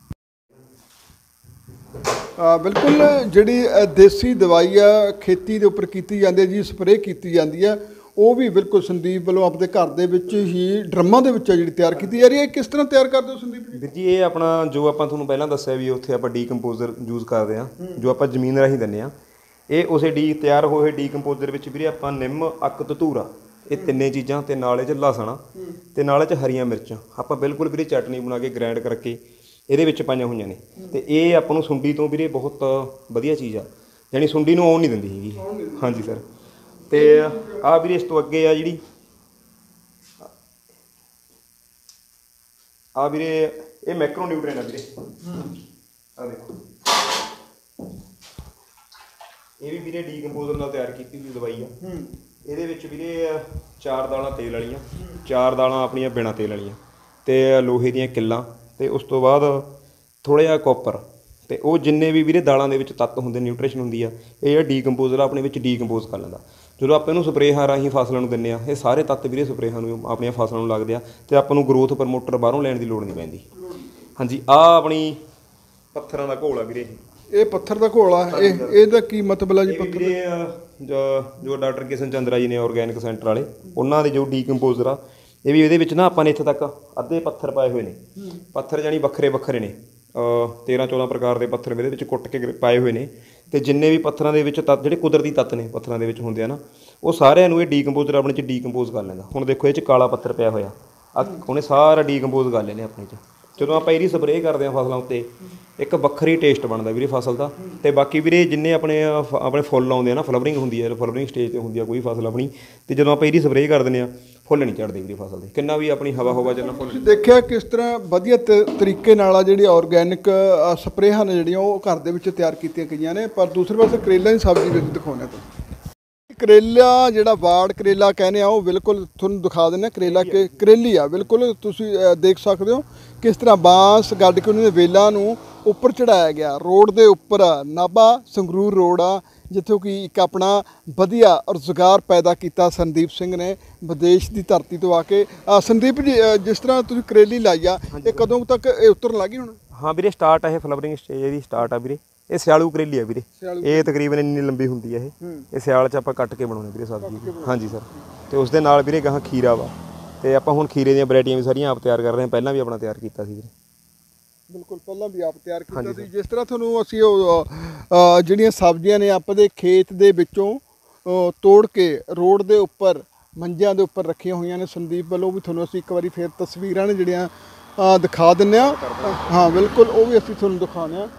ਬਿਲਕੁਲ, ਜਿਹੜੀ ਦੇਸੀ ਦਵਾਈ ਆ ਖੇਤੀ ਦੇ ਉੱਪਰ ਕੀਤੀ ਜਾਂਦੀ ਹੈ ਜੀ, ਸਪਰੇਅ ਕੀਤੀ ਜਾਂਦੀ ਹੈ, ਉਹ ਵੀ ਬਿਲਕੁਲ ਸੰਦੀਪ ਵੱਲੋਂ ਆਪਣੇ ਘਰ ਦੇ ਵਿੱਚ ਹੀ ਡਰਮਾਂ ਦੇ ਵਿੱਚ ਜਿਹੜੀ ਤਿਆਰ ਕੀਤੀ ਜਾ ਰਹੀ ਹੈ। ਕਿਸ ਤਰ੍ਹਾਂ ਤਿਆਰ ਕਰਦੇ ਹੋ ਸੰਦੀਪ ਜੀ? ਵੀਰ ਜੀ, ਇਹ ਆਪਣਾ ਜੋ ਆਪਾਂ ਤੁਹਾਨੂੰ ਪਹਿਲਾਂ ਦੱਸਿਆ ਵੀ ਉੱਥੇ ਆਪਾਂ ਡੀਕੰਪੋਜ਼ਰ ਯੂਜ਼ ਕਰਦੇ ਹਾਂ, ਜੋ ਆਪਾਂ ਜ਼ਮੀਨ ਰਾਹੀਂ ਦਿੰਦੇ ਹਾਂ। ਇਹ ਉਸੇ ਤਿਆਰ ਹੋਏ ਡੀਕੰਪੋਜ਼ਰ ਵਿੱਚ ਵੀਰੇ ਆਪਾਂ ਨਿੰਮ, ਅੱਕ, ਧਤੂਰਾ ਇਹ ਤਿੰਨੇ ਚੀਜ਼ਾਂ ਤੇ ਨਾਲੇ 'ਚ ਲਸਣ ਤੇ ਨਾਲੇ 'ਚ ਹਰੀਆਂ ਮਿਰਚਾਂ ਆਪਾਂ ਬਿਲਕੁਲ ਵੀਰੇ ਚਟਨੀ ਬਣਾ ਕੇ ਗ੍ਰਾਈਂਡ ਕਰਕੇ ਇਹਦੇ ਵਿੱਚ ਪਾਈਆਂ ਹੋਈਆਂ ਨੇ। ਤੇ ਇਹ ਆਪਾਂ ਨੂੰ ਸੁੰਡੀ ਤੋਂ ਵੀਰੇ ਬਹੁਤ ਵਧੀਆ ਚੀਜ਼ ਆ, ਯਾਨੀ ਸੁੰਡੀ ਨੂੰ ਆਉਣ ਨਹੀਂ ਦਿੰਦੀ ਹੈਗੀ। ਹਾਂਜੀ ਸਰ। ਤੇ ਆਹ ਵੀਰੇ ਇਸ ਤੋਂ ਅੱਗੇ ਆ ਜਿਹੜੀ ਆ ਵੀਰੇ ਇਹ ਮੈਕਰੋ ਨਿਊਟ੍ਰੀਐਂਟ ਆ ਵੀਰੇ। ਆ ਦੇਖੋ ਇਹ ਵੀ ਵੀਰੇ ਡੀਕੰਪੋਜ਼ਰ ਨਾਲ ਤਿਆਰ ਕੀਤੀ ਹੋਈ ਦਵਾਈ ਆ। ਇਹਦੇ ਵਿੱਚ ਵੀਰੇ 4 ਦਾਲਾਂ ਤੇਲ ਵਾਲੀਆਂ, 4 ਦਾਲਾਂ ਆਪਣੀਆਂ ਬਿਨਾਂ ਤੇਲ ਵਾਲੀਆਂ, ਤੇ ਲੋਹੇ ਦੀਆਂ ਕਿੱਲਾਂ, ਤੇ ਉਸ ਤੋਂ ਬਾਅਦ ਥੋੜ੍ਹਾ ਜਿਹਾ ਕਾਪਰ, ਤੇ ਉਹ ਜਿੰਨੇ ਵੀ ਵੀਰੇ ਦਾਲਾਂ ਦੇ ਵਿੱਚ ਤੱਤ ਹੁੰਦੇ, ਨਿਊਟ੍ਰੀਸ਼ਨ ਹੁੰਦੀ ਆ, ਇਹ ਜਿਹੜਾ ਡੀਕੰਪੋਜ਼ਰ ਆਪਣੇ ਵਿੱਚ ਡੀਕੰਪੋਜ਼ ਕਰ ਲੈਂਦਾ। ਜਦੋਂ ਆਪਾਂ ਇਹਨੂੰ ਸਪਰੇਹਾਂ ਰਾਹੀਂ ਫਸਲਾਂ ਨੂੰ ਦਿੰਦੇ ਆ, ਇਹ ਸਾਰੇ ਤੱਤ ਵੀਰੇ ਸਪਰੇਹਾਂ ਨੂੰ ਆਪਣੀਆਂ ਫਸਲਾਂ ਨੂੰ ਲੱਗਦੇ ਆ, ਤੇ ਆਪਾਂ ਨੂੰ ਗਰੋਥ ਪ੍ਰਮੋਟਰ ਬਾਹਰੋਂ ਲੈਣ ਦੀ ਲੋੜ ਨਹੀਂ ਪੈਂਦੀ। ਹਾਂਜੀ, ਆਹ ਆਪਣੀ ਪੱਥਰਾਂ ਦਾ ਘੋਲ ਆ ਵੀਰੇ। ਇਹ ਪੱਥਰ ਦਾ ਘੋਲ ਆ। ਇਹਦਾ ਕੀ ਮਤਲਬ ਹੈ ਜੀ? ਪੱਥਰ ਵੀਰੇ ਜੋ ਡਾਕਟਰ ਕਿਸ਼ਨ ਚੰਦਰਾ ਜੀ ਨੇ ਆਰਗੈਨਿਕ ਸੈਂਟਰ ਵਾਲੇ, ਉਹਨਾਂ ਦੇ ਜੋ ਡੀਕੰਪੋਜ਼ਰ ਆ, ਇਹ ਵੀ ਇਹਦੇ ਵਿੱਚ ਨਾ ਆਪਾਂ ਨੇ ਇੱਥੇ ਤੱਕ ਅੱਧੇ ਪੱਥਰ ਪਾਏ ਹੋਏ ਨੇ। ਪੱਥਰ ਜਾਨੀ ਵੱਖਰੇ ਵੱਖਰੇ ਨੇ, 13-14 ਪ੍ਰਕਾਰ ਦੇ ਪੱਥਰ ਇਹਦੇ ਵਿੱਚ ਕੁੱਟ ਕੇ ਪਾਏ ਹੋਏ ਨੇ। ਤੇ ਜਿੰਨੇ ਵੀ ਪੱਥਰਾਂ ਦੇ ਵਿੱਚ ਤੱਤ, ਜਿਹੜੇ ਕੁਦਰਤੀ ਤੱਤ ਨੇ ਪੱਥਰਾਂ ਦੇ ਵਿੱਚ ਹੁੰਦੇ ਆ ਨਾ, ਉਹ ਸਾਰਿਆਂ ਨੂੰ ਇਹ ਡੀਕੰਪੋਜ਼ਰ ਆਪਣੇ 'ਚ ਡੀਕੰਪੋਜ਼ ਕਰ ਲੈਂਦਾ। ਹੁਣ ਦੇਖੋ ਇਹ 'ਚ ਕਾਲਾ ਪੱਥਰ ਪਿਆ ਹੋਇਆ, ਉਹਨੇ ਸਾਰਾ ਡੀਕੰਪੋਜ਼ ਕਰ ਲੈਨੇ ਆਪਣੇ 'ਚ। ਜਦੋਂ ਆਪਾਂ ਇਹਦੀ ਸਪਰੇਅ ਕਰਦੇ ਹਾਂ ਫਸਲਾਂ ਉੱਤੇ, ਇੱਕ ਵੱਖਰੀ ਟੇਸਟ ਬਣਦਾ ਵੀਰੇ ਫਸਲ ਦਾ। ਤੇ ਬਾਕੀ ਵੀਰੇ ਜਿੰਨੇ ਆਪਣੇ ਫੁੱਲ ਆਉਂਦੇ ਆ ਨਾ, ਫਲਵਰਿੰਗ ਹੁੰਦੀ ਹੈ, ਫਲਵਰਿੰਗ ਸਟੇਜ 'ਤੇ ਹੁੰਦੀ ਆ ਕੋਈ ਫਸਲ ਆਪਣੀ, ਤੇ ਜਦੋਂ ਆਪਾਂ ਇਹਦੀ ਸਪਰੇਅ ਕਰ ਦਿੰਦੇ ਹਾਂ, ਫੁੱਲ ਨਹੀਂ ਝੜਦੇ ਵੀਰੇ ਫਸਲ ਦੇ, ਕਿੰਨਾ ਵੀ ਆਪਣੀ ਹਵਾ ਚੱਲਣਾ ਫੁੱਲ। ਦੇਖਿਆ ਕਿਸ ਤਰ੍ਹਾਂ ਵਧੀਆ ਤਰੀਕੇ ਨਾਲ ਆ ਜਿਹੜੀ ਆਰਗੈਨਿਕ ਸਪਰੇਹਾਂ ਨੇ ਜਿਹੜੀਆਂ ਉਹ ਘਰ ਦੇ ਵਿੱਚ ਤਿਆਰ ਕੀਤੀਆਂ ਗਈਆਂ ਨੇ। ਪਰ ਦੂਸਰੇ ਪਾਸੇ ਕਰੇਲਿਆਂ ਦੀ ਸਬਜ਼ੀ ਵਿੱਚ ਦਿਖਾਉਂਦੇ ਤਾਂ ਕਰੇਲਾ, ਜਿਹੜਾ ਵਾੜ ਕਰੇਲਾ ਕਹਿੰਦੇ ਆ, ਉਹ ਬਿਲਕੁਲ ਤੁਹਾਨੂੰ ਦਿਖਾ ਦਿੰਦੇ। ਕਰੇਲੀ ਆ ਬਿਲਕੁਲ, ਤੁਸੀਂ ਦੇਖ ਸਕਦੇ ਹੋ ਕਿਸ ਤਰ੍ਹਾਂ ਬਾਂਸ ਗੱਡ ਕੇ ਉਹਨਾਂ ਦੇ ਵੇਲਾਂ ਨੂੰ ਉੱਪਰ ਚੜਾਇਆ ਗਿਆ। ਰੋਡ ਦੇ ਉੱਪਰ ਨਾਭਾ ਸੰਗਰੂਰ ਰੋਡ ਆ, ਜਿੱਥੋਂ ਕਿ ਇੱਕ ਆਪਣਾ ਵਧੀਆ ਰੁਜ਼ਗਾਰ ਪੈਦਾ ਕੀਤਾ ਸੰਦੀਪ ਸਿੰਘ ਨੇ ਵਿਦੇਸ਼ ਦੀ ਧਰਤੀ ਤੋਂ ਆ ਕੇ। ਸੰਦੀਪ ਜੀ, ਜਿਸ ਤਰ੍ਹਾਂ ਤੁਸੀਂ ਕਰੇਲੀ ਲਾਈ ਆ, ਇਹ ਕਦੋਂ ਤੱਕ ਇਹ ਉਤਰਨ ਲੱਗੀ ਹੁਣ? ਹਾਂ ਵੀਰੇ, ਸਟਾਰਟ ਆ ਇਹ ਫਲਵਰਿੰਗ ਸਟੇਜ ਇਹਦੀ ਸਟਾਰਟ ਆ ਵੀਰੇ। ਇਹ ਸਿਆਲੂ ਕਰੇਲੀ ਆ ਵੀਰੇ, ਇਹ ਤਕਰੀਬਨ ਇੰਨੀ ਲੰਬੀ ਹੁੰਦੀ ਹੈ। ਇਹ ਸਿਆਲ 'ਚ ਆਪਾਂ ਕੱਟ ਕੇ ਬਣਾਉਣੇ ਵੀਰੇ ਸਬਜ਼ੀ। ਹਾਂਜੀ ਸਰ। ਤੇ ਉਸ ਦੇ ਨਾਲ ਵੀਰੇ ਗਾਹਾਂ ਖੀਰਾ ਵਾ, ਤੇ ਆਪਾਂ ਹੁਣ ਖੀਰੇ ਦੀਆਂ ਵੈਰਾਈਟੀਆਂ ਵੀ ਸਾਰੀਆਂ ਆਪ ਤਿਆਰ ਕਰ ਰਹੇ ਹਾਂ। ਪਹਿਲਾਂ ਵੀ ਆਪਣਾ ਤਿਆਰ ਕੀਤਾ ਸੀ ਵੀਰੇ। ਬਿਲਕੁਲ, ਪਹਿਲਾਂ ਵੀ ਆਪ ਤਿਆਰ ਕੀਤਾ ਸੀ। ਜਿਸ ਤਰ੍ਹਾਂ ਤੁਹਾਨੂੰ ਅਸੀਂ ਉਹ ਜਿਹੜੀਆਂ ਸਬਜ਼ੀਆਂ ਨੇ ਆਪਣੇ ਖੇਤ ਦੇ ਵਿੱਚੋਂ ਤੋੜ ਕੇ ਰੋਡ ਦੇ ਉੱਪਰ ਮੰਜਿਆਂ ਦੇ ਉੱਪਰ ਰੱਖੀਆਂ ਹੋਈਆਂ ਨੇ ਸੰਦੀਪ ਵੱਲੋਂ, ਵੀ ਤੁਹਾਨੂੰ ਅਸੀਂ ਇੱਕ ਵਾਰੀ ਫਿਰ ਤਸਵੀਰਾਂ ਨੇ ਜਿਹੜੀਆਂ ਦਿਖਾ ਦਿੰਦੇ ਹਾਂ। ਹਾਂ ਬਿਲਕੁਲ, ਉਹ ਵੀ ਅਸੀਂ ਤੁਹਾਨੂੰ ਦਿਖਾਉਂਦੇ ਹਾਂ।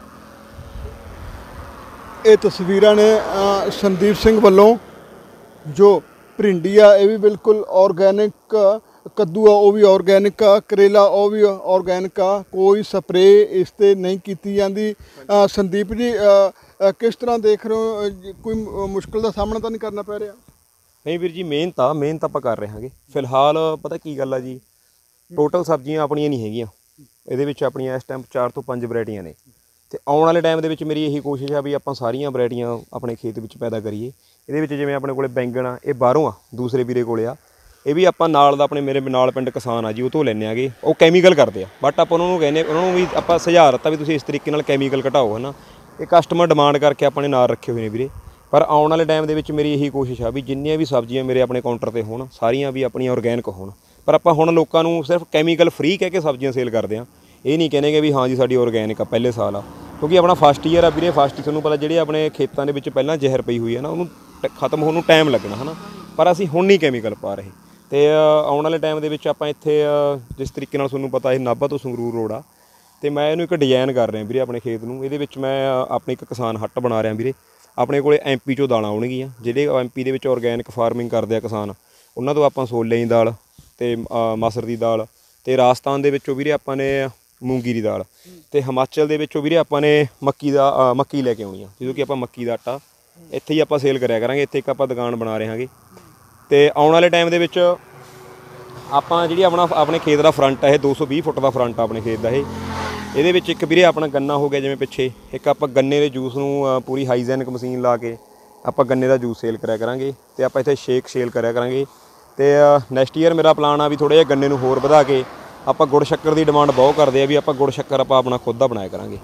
ਇਹ ਤਸਵੀਰਾਂ ਨੇ ਸੰਦੀਪ ਸਿੰਘ ਵੱਲੋਂ। ਜੋ ਭਿੰਡੀ ਆ, ਇਹ ਵੀ ਬਿਲਕੁਲ ਆਰਗੈਨਿਕ, ਕੱਦੂ ਆ ਉਹ ਵੀ ਆਰਗੈਨਿਕ ਆ, ਕਰੇਲਾ ਉਹ ਵੀ ਆਰਗੈਨਿਕ ਆ, ਕੋਈ ਸਪਰੇ ਇਸ 'ਤੇ ਨਹੀਂ ਕੀਤੀ ਜਾਂਦੀ। ਸੰਦੀਪ ਜੀ, ਕਿਸ ਤਰ੍ਹਾਂ ਦੇਖ ਰਹੇ ਹੋ? ਕੋਈ ਮੁਸ਼ਕਿਲ ਦਾ ਸਾਹਮਣਾ ਤਾਂ ਨਹੀਂ ਕਰਨਾ ਪੈ ਰਿਹਾ? ਨਹੀਂ ਵੀਰ ਜੀ, ਮਿਹਨਤ ਆਪਾਂ ਕਰ ਰਹੇ ਹਾਂਗੇ ਫਿਲਹਾਲ। ਪਤਾ ਕੀ ਗੱਲ ਆ ਜੀ, ਟੋਟਲ ਸਬਜ਼ੀਆਂ ਆਪਣੀਆਂ ਨਹੀਂ ਹੈਗੀਆਂ ਇਹਦੇ ਵਿੱਚ, ਆਪਣੀਆਂ ਇਸ ਟਾਈਮ 4 ਤੋਂ 5 ਵੈਰਾਈਟੀਆਂ ਨੇ। ਤੇ ਆਉਣ ਵਾਲੇ ਟਾਈਮ ਦੇ ਵਿੱਚ ਮੇਰੀ ਇਹੀ ਕੋਸ਼ਿਸ਼ ਆ ਵੀ ਆਪਾਂ ਸਾਰੀਆਂ ਵੈਰਾਈਟੀਆਂ ਆਪਣੇ ਖੇਤ ਵਿੱਚ ਪੈਦਾ ਕਰੀਏ। ਇਹਦੇ ਵਿੱਚ ਜਿਵੇਂ ਆਪਣੇ ਕੋਲੇ ਬੈਂਗਣ ਆ, ਇਹ ਬਾਹਰੋਂ ਆ, ਦੂਸਰੇ ਵੀਰੇ ਕੋਲੇ ਆ। ਇਹ ਵੀ ਆਪਾਂ ਨਾਲ ਦਾ, ਆਪਣੇ ਮੇਰੇ ਨਾਲ ਪਿੰਡ ਕਿਸਾਨ ਆ ਜੀ, ਉਹ ਤੋਂ ਲੈਂਦੇ ਆਗੇ। ਉਹ ਕੈਮੀਕਲ ਕਰਦੇ ਆ, ਬਟ ਆਪਾਂ ਉਹਨਾਂ ਨੂੰ ਕਹਿੰਦੇ, ਉਹਨਾਂ ਨੂੰ ਵੀ ਆਪਾਂ ਸੁਝਾਅ ਦਿੱਤਾ ਵੀ ਤੁਸੀਂ ਇਸ ਤਰੀਕੇ ਨਾਲ ਕੈਮੀਕਲ ਘਟਾਓ, ਹੈ ਨਾ। ਇਹ ਕਸਟਮਰ ਡਿਮਾਂਡ ਕਰਕੇ ਆਪਾਂ ਨੇ ਨਾਲ ਰੱਖੇ ਹੋਏ ਨੇ ਵੀਰੇ। ਪਰ ਆਉਣ ਵਾਲੇ ਟਾਈਮ ਦੇ ਵਿੱਚ ਮੇਰੀ ਇਹੀ ਕੋਸ਼ਿਸ਼ ਆ ਵੀ ਜਿੰਨੀਆਂ ਵੀ ਸਬਜ਼ੀਆਂ ਮੇਰੇ ਆਪਣੇ ਕਾਊਂਟਰ 'ਤੇ ਹੋਣ, ਸਾਰੀਆਂ ਵੀ ਆਪਣੀਆਂ ਆਰਗੈਨਿਕ ਹੋਣ। ਪਰ ਆਪਾਂ ਹੁਣ ਲੋਕਾਂ ਨੂੰ ਸਿਰਫ ਕੈਮੀਕਲ ਫ੍ਰੀ ਕਹਿ ਕੇ ਸਬਜ਼ੀਆਂ ਸੇਲ ਕਰਦੇ ਹਾਂ। ਇਹ ਨਹੀਂ ਕਹਿੰਦੇ ਵੀ ਹਾਂ ਜੀ ਸਾਡੀ ਆਰਗੈਨਿਕ ਆ, ਪਹਿਲੇ ਸਾਲ ਆ, ਕਿਉਂਕਿ ਆਪਣਾ ਫਸਟ ਈਅਰ ਆ ਵੀਰੇ। ਫਸਟ ਤੁਹਾਨੂੰ ਪਤਾ, ਜਿਹੜੇ ਆਪਣੇ ਖੇਤਾਂ ਦੇ ਵਿੱਚ ਪਹਿਲਾਂ ਜ਼ਹਿਰ ਪਈ ਹੋਈ ਹੈ ਨਾ, ਉਹਨੂੰ ਖਤਮ ਹੋਣ ਨੂੰ ਟਾਈਮ ਲੱਗਣਾ, ਹੈ ਨਾ। ਪਰ ਅਸੀਂ ਹੁਣ ਨਹੀਂ ਕੈਮੀਕਲ ਪਾ ਰਹੇ। ਤੇ ਆਉਣ ਵਾਲੇ ਟਾਈਮ ਦੇ ਵਿੱਚ ਆਪਾਂ ਇੱਥੇ ਜਿਸ ਤਰੀਕੇ ਨਾਲ ਤੁਹਾਨੂੰ ਪਤਾ ਇਹ ਨਾਭਾ ਤੋਂ ਸੰਗਰੂਰ ਰੋਡ ਆ, ਤੇ ਮੈਂ ਇਹਨੂੰ ਇੱਕ ਡਿਜ਼ਾਈਨ ਕਰ ਰਿਹਾ ਵੀਰੇ ਆਪਣੇ ਖੇਤ ਨੂੰ। ਇਹਦੇ ਵਿੱਚ ਮੈਂ ਆਪਣੀ ਇੱਕ ਕਿਸਾਨ ਹੱਟ ਬਣਾ ਰਿਹਾ ਵੀਰੇ। ਆਪਣੇ ਕੋਲੇ MP 'ਚੋਂ ਦਾਲਾਂ ਆਉਣਗੀਆਂ, ਜਿਹੜੇ MP ਦੇ ਵਿੱਚ ਆਰਗੈਨਿਕ ਫਾਰਮਿੰਗ ਕਰਦੇ ਆ ਕਿਸਾਨ, ਉਹਨਾਂ ਤੋਂ ਆਪਾਂ ਛੋਲੇ ਦੀ ਦਾਲ ਤੇ ਮਸਰ ਦੀ ਦਾਲ, ਤੇ ਰਾਜਸਥਾਨ ਦੇ ਵਿੱਚੋਂ ਵੀਰੇ ਆਪਾਂ ਨੇ ਮੂੰਗੀ ਦੀ ਦਾਲ, ਤੇ ਹਿਮਾਚਲ ਦੇ ਵਿੱਚੋਂ ਵੀਰੇ ਆਪਾਂ ਨੇ ਮੱਕੀ ਲੈ ਕੇ ਆਉਣੀ ਆ, ਜਦੋਂ ਕਿ ਆਪਾਂ ਮੱਕੀ ਦਾ ਆਟਾ ਇੱਥੇ ਹੀ ਆਪਾਂ ਸੇਲ ਕਰਿਆ ਕਰਾਂਗੇ। ਇੱਥੇ ਇੱਕ ਆਪਾਂ ਦੁਕਾਨ ਬਣਾ ਰਹੇ ਹਾਂਗੇ। ਤੇ ਆਉਣ ਵਾਲੇ ਟਾਈਮ ਦੇ ਵਿੱਚ ਆਪਾਂ ਜਿਹੜੀ ਆਪਣੇ ਖੇਤ ਦਾ ਫਰੰਟ ਆ, ਇਹ 220 ਫੁੱਟ ਦਾ ਫਰੰਟ ਆ ਆਪਣੇ ਖੇਤ ਦਾ। ਇਹਦੇ ਵਿੱਚ ਇੱਕ ਵੀਰੇ ਆਪਣਾ ਗੰਨਾ ਹੋ ਗਿਆ ਜਿਵੇਂ ਪਿੱਛੇ, ਇੱਕ ਆਪਾਂ ਗੰਨੇ ਦੇ ਜੂਸ ਨੂੰ ਪੂਰੀ ਹਾਈਜੈਨਿਕ ਮਸ਼ੀਨ ਲਾ ਕੇ ਆਪਾਂ ਗੰਨੇ ਦਾ ਜੂਸ ਸੇਲ ਕਰਿਆ ਕਰਾਂਗੇ। ਤੇ ਆਪਾਂ ਇੱਥੇ ਸ਼ੇਕ ਸੇਲ ਕਰਿਆ ਕਰਾਂਗੇ। ਤੇ ਨੈਕਸਟ ਈਅਰ ਮੇਰਾ ਪਲਾਨ ਆ ਵੀ ਥੋੜ੍ਹਾ ਜਿਹਾ ਗੰਨੇ ਨੂੰ ਹੋਰ ਵਧਾ ਕੇ, ਆਪਾਂ ਗੁੜ ਸ਼ੱਕਰ ਦੀ ਡਿਮਾਂਡ ਬਹੁਤ ਕਰਦੇ ਆ, ਵੀ ਆਪਾਂ ਗੁੜ ਸ਼ੱਕਰ ਆਪਾਂ ਆਪਣਾ ਖੁਦ ਦਾ ਬਣਾਇਆ ਕਰਾਂਗੇ।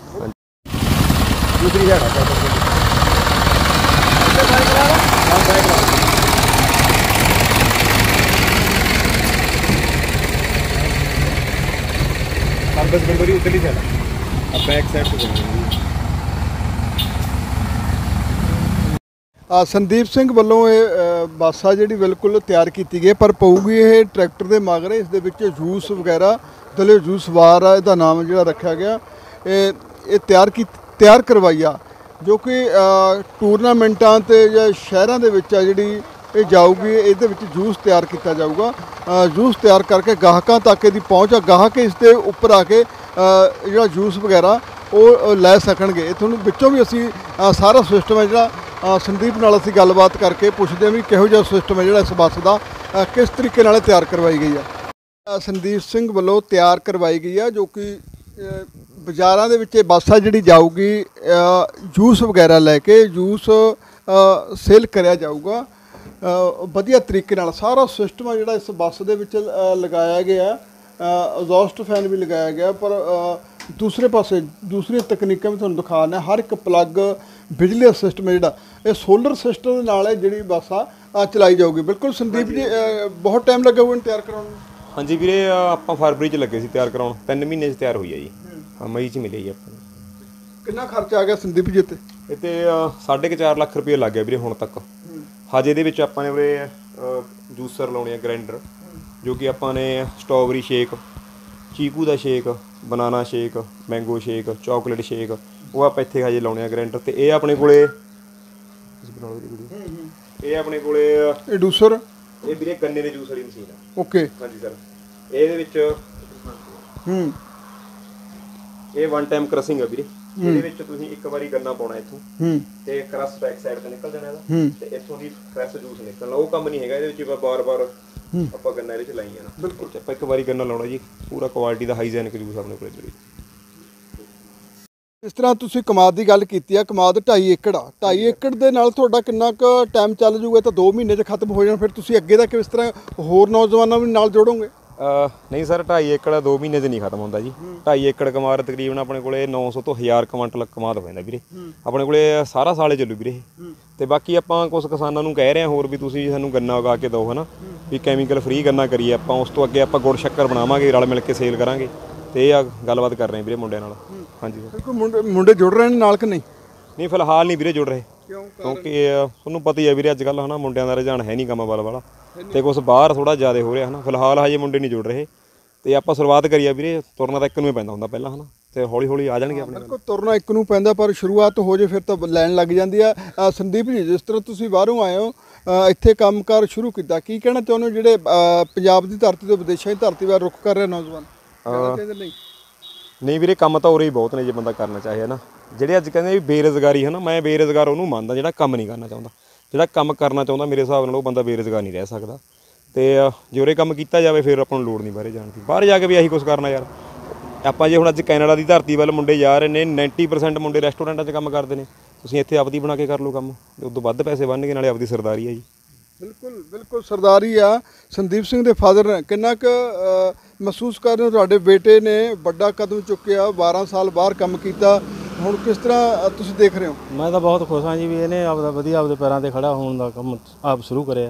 ਦੂਸਰੀ बस गंडोरी उतली चला, अब बैक साइड से ਸੰਦੀਪ ਸਿੰਘ ਵੱਲੋਂ ਇਹ ਬੱਸ ਆ ਜਿਹੜੀ ਬਿਲਕੁਲ ਤਿਆਰ ਕੀਤੀ ਗਈ ਪਰ ਪਊਗੀ ਇਹ ਟਰੈਕਟਰ ਦੇ ਮਗਰ। ਇਸ ਦੇ ਵਿੱਚ ਜੂਸ ਵਗੈਰਾ ਦਲੇ ਜੂਸ ਵਾਰ ਆ ਇਹਦਾ ਨਾਮ ਜਿਹੜਾ ਰੱਖਿਆ ਗਿਆ। ਇਹ ਤਿਆਰ ਕਰਵਾਈ ਆ ਜੋ ਕਿ ਟੂਰਨਾਮੈਂਟਾਂ ਤੇ ਜਾਂ ਸ਼ਹਿਰਾਂ ਦੇ ਵਿੱਚ ਆ ਜਿਹੜੀ ਇਹ ਜਾਊਗੀ। ਇਹਦੇ ਵਿੱਚ ਜੂਸ ਤਿਆਰ ਕੀਤਾ ਜਾਊਗਾ। ਜੂਸ ਤਿਆਰ ਕਰਕੇ ਗਾਹਕਾਂ ਤੱਕ ਇਹਦੀ ਪਹੁੰਚ ਆ। ਗਾਹਕ ਇਸ ਦੇ ਉੱਪਰ ਆ ਕੇ ਜਿਹੜਾ ਜੂਸ ਵਗੈਰਾ ਉਹ ਲੈ ਸਕਣਗੇ। ਇਹ ਤੁਹਾਨੂੰ ਵਿੱਚੋਂ ਵੀ ਅਸੀਂ ਸਾਰਾ ਸਿਸਟਮ ਹੈ ਜਿਹੜਾ ਸੰਦੀਪ ਨਾਲ ਅਸੀਂ ਗੱਲਬਾਤ ਕਰਕੇ ਪੁੱਛਦੇ ਹਾਂ ਵੀ ਕਿਹੋ ਜਿਹਾ ਸਿਸਟਮ ਹੈ ਜਿਹੜਾ ਇਸ ਬੱਸ ਦਾ ਕਿਸ ਤਰੀਕੇ ਨਾਲ ਤਿਆਰ ਕਰਵਾਈ ਗਈ ਆ। ਸੰਦੀਪ ਸਿੰਘ ਵੱਲੋਂ ਤਿਆਰ ਕਰਵਾਈ ਗਈ ਆ ਜੋ ਕਿ ਬਾਜ਼ਾਰਾਂ ਦੇ ਵਿੱਚ ਇਹ ਬੱਸ ਆ ਜਿਹੜੀ ਜਾਊਗੀ। ਜੂਸ ਵਗੈਰਾ ਲੈ ਕੇ ਜੂਸ ਸੇਲ ਕਰਿਆ ਜਾਊਗਾ ਵਧੀਆ ਤਰੀਕੇ ਨਾਲ। ਸਾਰਾ ਸਿਸਟਮ ਆ ਜਿਹੜਾ ਇਸ ਬੱਸ ਦੇ ਵਿੱਚ ਲਗਾਇਆ ਗਿਆ। ਐਗਜ਼ੌਸਟ ਫੈਨ ਵੀ ਲਗਾਇਆ ਗਿਆ ਪਰ ਦੂਸਰੇ ਪਾਸੇ ਦੂਸਰੀਆਂ ਤਕਨੀਕਾਂ ਵੀ ਤੁਹਾਨੂੰ ਦਿਖਾ ਰਹੇ। ਹਰ ਇੱਕ ਪਲੱਗ ਬਿਜਲੀ ਦਾ ਸਿਸਟਮ ਹੈ ਜਿਹੜਾ ਇਹ ਸੋਲਰ ਸਿਸਟਮ ਦੇ ਨਾਲ ਹੈ ਜਿਹੜੀ ਬੱਸ ਆ ਚਲਾਈ ਜਾਊਗੀ। ਬਿਲਕੁਲ ਸੰਦੀਪ ਜੀ ਬਹੁਤ ਟਾਈਮ ਲੱਗਾ ਹੋਊ ਇਹਨੂੰ ਤਿਆਰ ਕਰਾਉਣ ਨੂੰ? ਹਾਂਜੀ ਵੀਰੇ, ਆਪਾਂ ਫਰਵਰੀ 'ਚ ਲੱਗੇ ਸੀ ਤਿਆਰ ਕਰਾਉਣ, 3 ਮਹੀਨੇ 'ਚ ਤਿਆਰ ਹੋਈ ਹੈ ਜੀ। ਮਈ 'ਚ ਮਿਲੀ ਜੀ ਆਪਾਂ ਨੂੰ। ਕਿੰਨਾ ਖਰਚਾ ਆ ਗਿਆ ਸੰਦੀਪ ਜੀ ਇੱਥੇ? ਇੱਥੇ 4.5 ਲੱਖ ਰੁਪਏ ਲੱਗ ਗਿਆ ਵੀਰੇ ਹੁਣ ਤੱਕ। ਹਜੇ ਇਹਦੇ ਵਿੱਚ ਆਪਾਂ ਨੇ ਵੀਰੇ ਜੂਸਰ ਲਾਉਣੇ ਆ, ਗ੍ਰਾਈਂਡਰ, ਜੋ ਕਿ ਆਪਾਂ ਨੇ ਸਟ੍ਰਾਬੇਰੀ ਸ਼ੇਕ, ਚੀਕੂ ਦਾ shake, banana shake, mango shake, chocolate shake, ਉਹ ਆਪਾਂ ਇੱਥੇ ਹਜੇ ਲਾਉਣੇ ਆ ਗ੍ਰਾਈਂਡਰ। ਤੇ ਇਹ ਆਪਣੇ ਕੋਲੇ ਇਹ ਜੂਸਰ ਇਹ ਵੀਰੇ ਗੰਨੇ ਦੇ ਜੂਸ ਵਾਲੀ ਮਸ਼ੀਨ ਆ। ਓਕੇ ਹਾਂਜੀ ਸਰ। ਇਹਦੇ ਵਿੱਚ ਇਹ 1 ਟਾਈਮ ਕ੍ਰਸਿੰਗ ਆ ਵੀਰੇ। ਇਹਦੇ ਵਿੱਚ ਤੁਸੀਂ ਇੱਕ ਵਾਰੀ ਗੰਨਾ ਪਾਉਣਾ ਇੱਥੋਂ ਤੇ ਕ੍ਰਸ ਬੈਕ ਸਾਈਡ ਤੇ ਨਿਕਲ ਜਾਣਾ ਇਹਦਾ ਤੇ ਇੱਥੋਂ ਦੀ ਫਰੈਸ਼ ਜੂਸ ਨਿਕਲਣਾ। ਉਹ ਕੰਮ ਨਹੀਂ ਹੈਗਾ ਇਹਦੇ ਵਿੱਚ। ਆਪਾਂ ਬਾਰ-ਬਾਰ ਆਪਾਂ ਗੰਨਾ ਇਹਦੇ ਚ ਲਾਈ ਜਾਣਾ। ਬਿਲਕੁਲ ਆਪਾਂ ਇੱਕ ਵਾਰੀ ਗੰਨਾ ਲਾਉਣਾ ਜੀ। ਪੂਰਾ ਕੁਆਲਿਟੀ ਦਾ ਹਾਈਜੈਨਿਕ ਜੂਸ ਆਪਣੇ ਕੋਲ ਜੀ। ਇਸ ਤਰ੍ਹਾਂ ਤੁਸੀਂ ਕਮਾਦ ਦੀ ਗੱਲ ਕੀਤੀ ਆ। ਕਮਾਦ 2.5 ਏਕੜ ਆ। 2.5 ਏਕੜ ਦੇ ਨਾਲ ਤੁਹਾਡਾ ਕਿੰਨਾ ਕੁ ਟਾਈਮ ਚੱਲ ਜੂਗਾ? ਤਾਂ 2 ਮਹੀਨੇ 'ਚ ਖਤਮ ਹੋ ਜਾਣਾ। ਫਿਰ ਤੁਸੀਂ ਅੱਗੇ ਦਾ ਕਿਸ ਤਰ੍ਹਾਂ ਹੋਰ ਨੌਜਵਾਨਾਂ ਨੂੰ ਨਾਲ ਜੋੜੋਗੇ? ਨਹੀਂ ਸਰ, 2.5 ਏਕੜ 2 ਮਹੀਨੇ 'ਚ ਨਹੀਂ ਖਤਮ ਹੁੰਦਾ ਜੀ। 2.5 ਏਕੜ ਕਮਾਦ ਤਕਰੀਬਨ ਆਪਣੇ ਕੋਲੇ 900 ਤੋਂ 1000 ਕੁਇੰਟਲ ਕਮਾਦ ਹੋ ਜਾਂਦਾ ਵੀਰੇ। ਆਪਣੇ ਕੋਲੇ ਸਾਰਾ ਸਾਲੇ ਚੱਲੂ ਵੀਰੇ ਇਹ। ਤੇ ਬਾਕੀ ਆਪਾਂ ਕੁਝ ਕਿਸਾਨਾਂ ਨੂੰ ਕਹਿ ਰਹੇ ਹਾਂ ਹੋਰ ਵੀ ਤੁਸੀਂ ਸਾਨੂੰ ਗੰਨਾ ਉਗਾ ਕੇ ਦਿਓ, ਹੈ ਨਾ, ਵੀ ਕੈਮੀਕਲ ਫ੍ਰੀ ਗੰਨਾ ਕਰੀਏ ਆਪਾਂ। ਉਸ ਤੋਂ ਅੱਗੇ ਆਪਾਂ ਗੁੜ ਸ਼ੱਕਰ ਬਣਾਵਾਂਗੇ, ਰਲ ਮਿਲ ਕੇ ਸੇਲ ਕਰਾਂਗੇ। ਤੇ ਇਹ ਗੱਲਬਾਤ ਕਰ ਰਹੇ ਵੀਰੇ ਮੁੰਡਿਆਂ ਨਾਲ। ਹਾਂਜੀ ਸਰ। ਮੁੰਡੇ ਜੁੜ ਰਹੇ ਨੇ ਨਾਲ ਕਿ ਨਹੀਂ? ਨਹੀਂ ਫਿਲਹਾਲ ਨਹੀਂ ਵੀਰੇ ਜੁੜ ਰਹੇ, ਕਿਉਂਕਿ ਤੁਹਾਨੂੰ ਪਤਾ ਹੀ ਹੈ ਵੀਰੇ ਅੱਜ ਕੱਲ੍ਹ ਹੈ ਨਾ ਮੁੰਡਿਆਂ ਦਾ ਰੁਝਾਨ ਹੈ ਨਹੀਂ ਕੰਮ ਵੱਲ ਵਾਲਾ ਤੇ ਕੁਛ ਬਾਹਰ ਥੋੜਾ ਜ਼ਿਆਦਾ ਹੋ ਰਿਹਾ ਹੈ ਨਾ। ਫਿਲਹਾਲ ਹਜੇ ਮੁੰਡੇ ਨਹੀਂ ਜੁੜ ਰਹੇ ਤੇ ਆਪਾਂ ਸ਼ੁਰੂਆਤ ਕਰੀ ਆ ਵੀਰੇ। ਤੁਰਨਾ ਤਾਂ ਇੱਕ ਨੂੰ ਹੀ ਪੈਂਦਾ ਹੁੰਦਾ ਪਹਿਲਾਂ, ਹੈ ਨਾ, ਤੇ ਹੌਲੀ ਹੌਲੀ ਆ ਜਾਣਗੇ ਆਪਣੇ। ਬਿਲਕੁਲ ਤੁਰਨਾ ਇੱਕ ਨੂੰ ਪੈਂਦਾ ਪਰ ਸ਼ੁਰੂਆਤ ਹੋ ਜੇ ਫਿਰ ਤਾਂ ਲੈਣ ਲੱਗ ਜਾਂਦੀ ਆ। ਸੰਦੀਪ ਜੀ, ਜਿਸ ਤਰ੍ਹਾਂ ਤੁਸੀਂ ਬਾਹਰੋਂ ਆਏ ਹੋ, ਇੱਥੇ ਕੰਮਕਾਰ ਸ਼ੁਰੂ ਕੀਤਾ, ਕੀ ਕਹਿਣਾ ਚਾਹੁੰਦੇ ਹੋ ਜਿਹੜੇ ਪੰਜਾਬ ਦੀ ਧਰਤੀ ਤੋਂ ਵਿਦੇਸ਼ਾਂ ਦੀ ਧਰਤੀ ਵੱਲ ਰੁੱਖ ਕਰ ਰਹੇ ਨੌਜਵਾਨ? ਨਹੀਂ ਵੀਰੇ, ਕੰਮ ਤਾਂ ਉਰੇ ਹੀ ਬਹੁਤ ਨੇ ਜੇ ਬੰਦਾ ਕਰਨਾ ਚਾਹੇ, ਹੈ ਨਾ। ਜਿਹੜੇ ਅੱਜ ਕਹਿੰਦੇ ਵੀ ਬੇਰੁਜ਼ਗਾਰੀ, ਹੈ ਨਾ, ਮੈਂ ਬੇਰੁਜ਼ਗਾਰ ਉਹਨੂੰ ਮੰਨਦਾ ਜਿਹੜਾ ਕੰਮ ਨਹੀਂ ਕਰਨਾ ਚਾਹੁੰਦਾ। ਜਿਹੜਾ ਕੰਮ ਕਰਨਾ ਚਾਹੁੰਦਾ ਮੇਰੇ ਹਿਸਾਬ ਨਾਲ ਉਹ ਬੰਦਾ ਬੇਰੁਜ਼ਗਾਰ ਨਹੀਂ ਰਹਿ ਸਕਦਾ। ਤੇ ਜੇ ਉਰੇ ਕੰਮ ਕੀਤਾ ਜਾਵੇ ਫਿਰ ਆਪਾਂ ਨੂੰ ਲੋੜ ਨਹੀਂ ਬਾਹਰੇ ਜਾਣ ਦੀ। ਬਾਹਰ ਜਾ ਕੇ ਵੀ ਆਹੀ ਕੁਛ ਕਰਨਾ ਯਾਰ। ਆਪਾਂ ਜੇ ਹੁਣ ਅੱਜ ਕੈਨੇਡਾ ਦੀ ਧਰਤੀ ਵੱਲ ਮੁੰਡੇ ਜਾ ਰਹੇ ਨੇ, 90% ਮੁੰਡੇ ਰੈਸਟੋਰੈਂਟਾਂ 'ਚ ਕੰਮ ਕਰਦੇ ਨੇ। ਤੁਸੀਂ ਇੱਥੇ ਆਪਦੀ ਬਣਾ ਕੇ ਕਰ ਲਓ ਕੰਮ, ਤੇ ਉਦੋਂ ਵੱਧ ਪੈਸੇ ਬਣਨਗੇ, ਨਾਲੇ ਆਪਦੀ ਸਰਦਾਰੀ ਹੈ ਜੀ। ਬਿਲਕੁਲ ਬਿਲਕੁਲ ਸਰਦਾਰੀ ਆ। ਸੰਦੀਪ ਸਿੰਘ ਦੇ ਫਾਦਰ ਨੇ ਕਿੰਨਾ ਕੁ ਮਹਿਸੂਸ ਕਰ ਰਹੇ ਹੋ? ਤੁਹਾਡੇ ਬੇਟੇ ਨੇ ਵੱਡਾ ਕਦਮ ਚੁੱਕਿਆ, 12 ਸਾਲ ਬਾਹਰ ਕੰਮ ਕੀਤਾ, ਹੁਣ ਕਿਸ ਤਰ੍ਹਾਂ ਤੁਸੀਂ ਦੇਖ ਰਹੇ ਹੋ? ਮੈਂ ਤਾਂ ਬਹੁਤ ਖੁਸ਼ ਹਾਂ ਜੀ ਵੀ ਇਹਨੇ ਆਪਦਾ ਵਧੀਆ ਆਪਦੇ ਪੈਰਾਂ 'ਤੇ ਖੜਾ ਹੋਣ ਦਾ ਕੰਮ ਆਪ ਸ਼ੁਰੂ ਕਰਿਆ।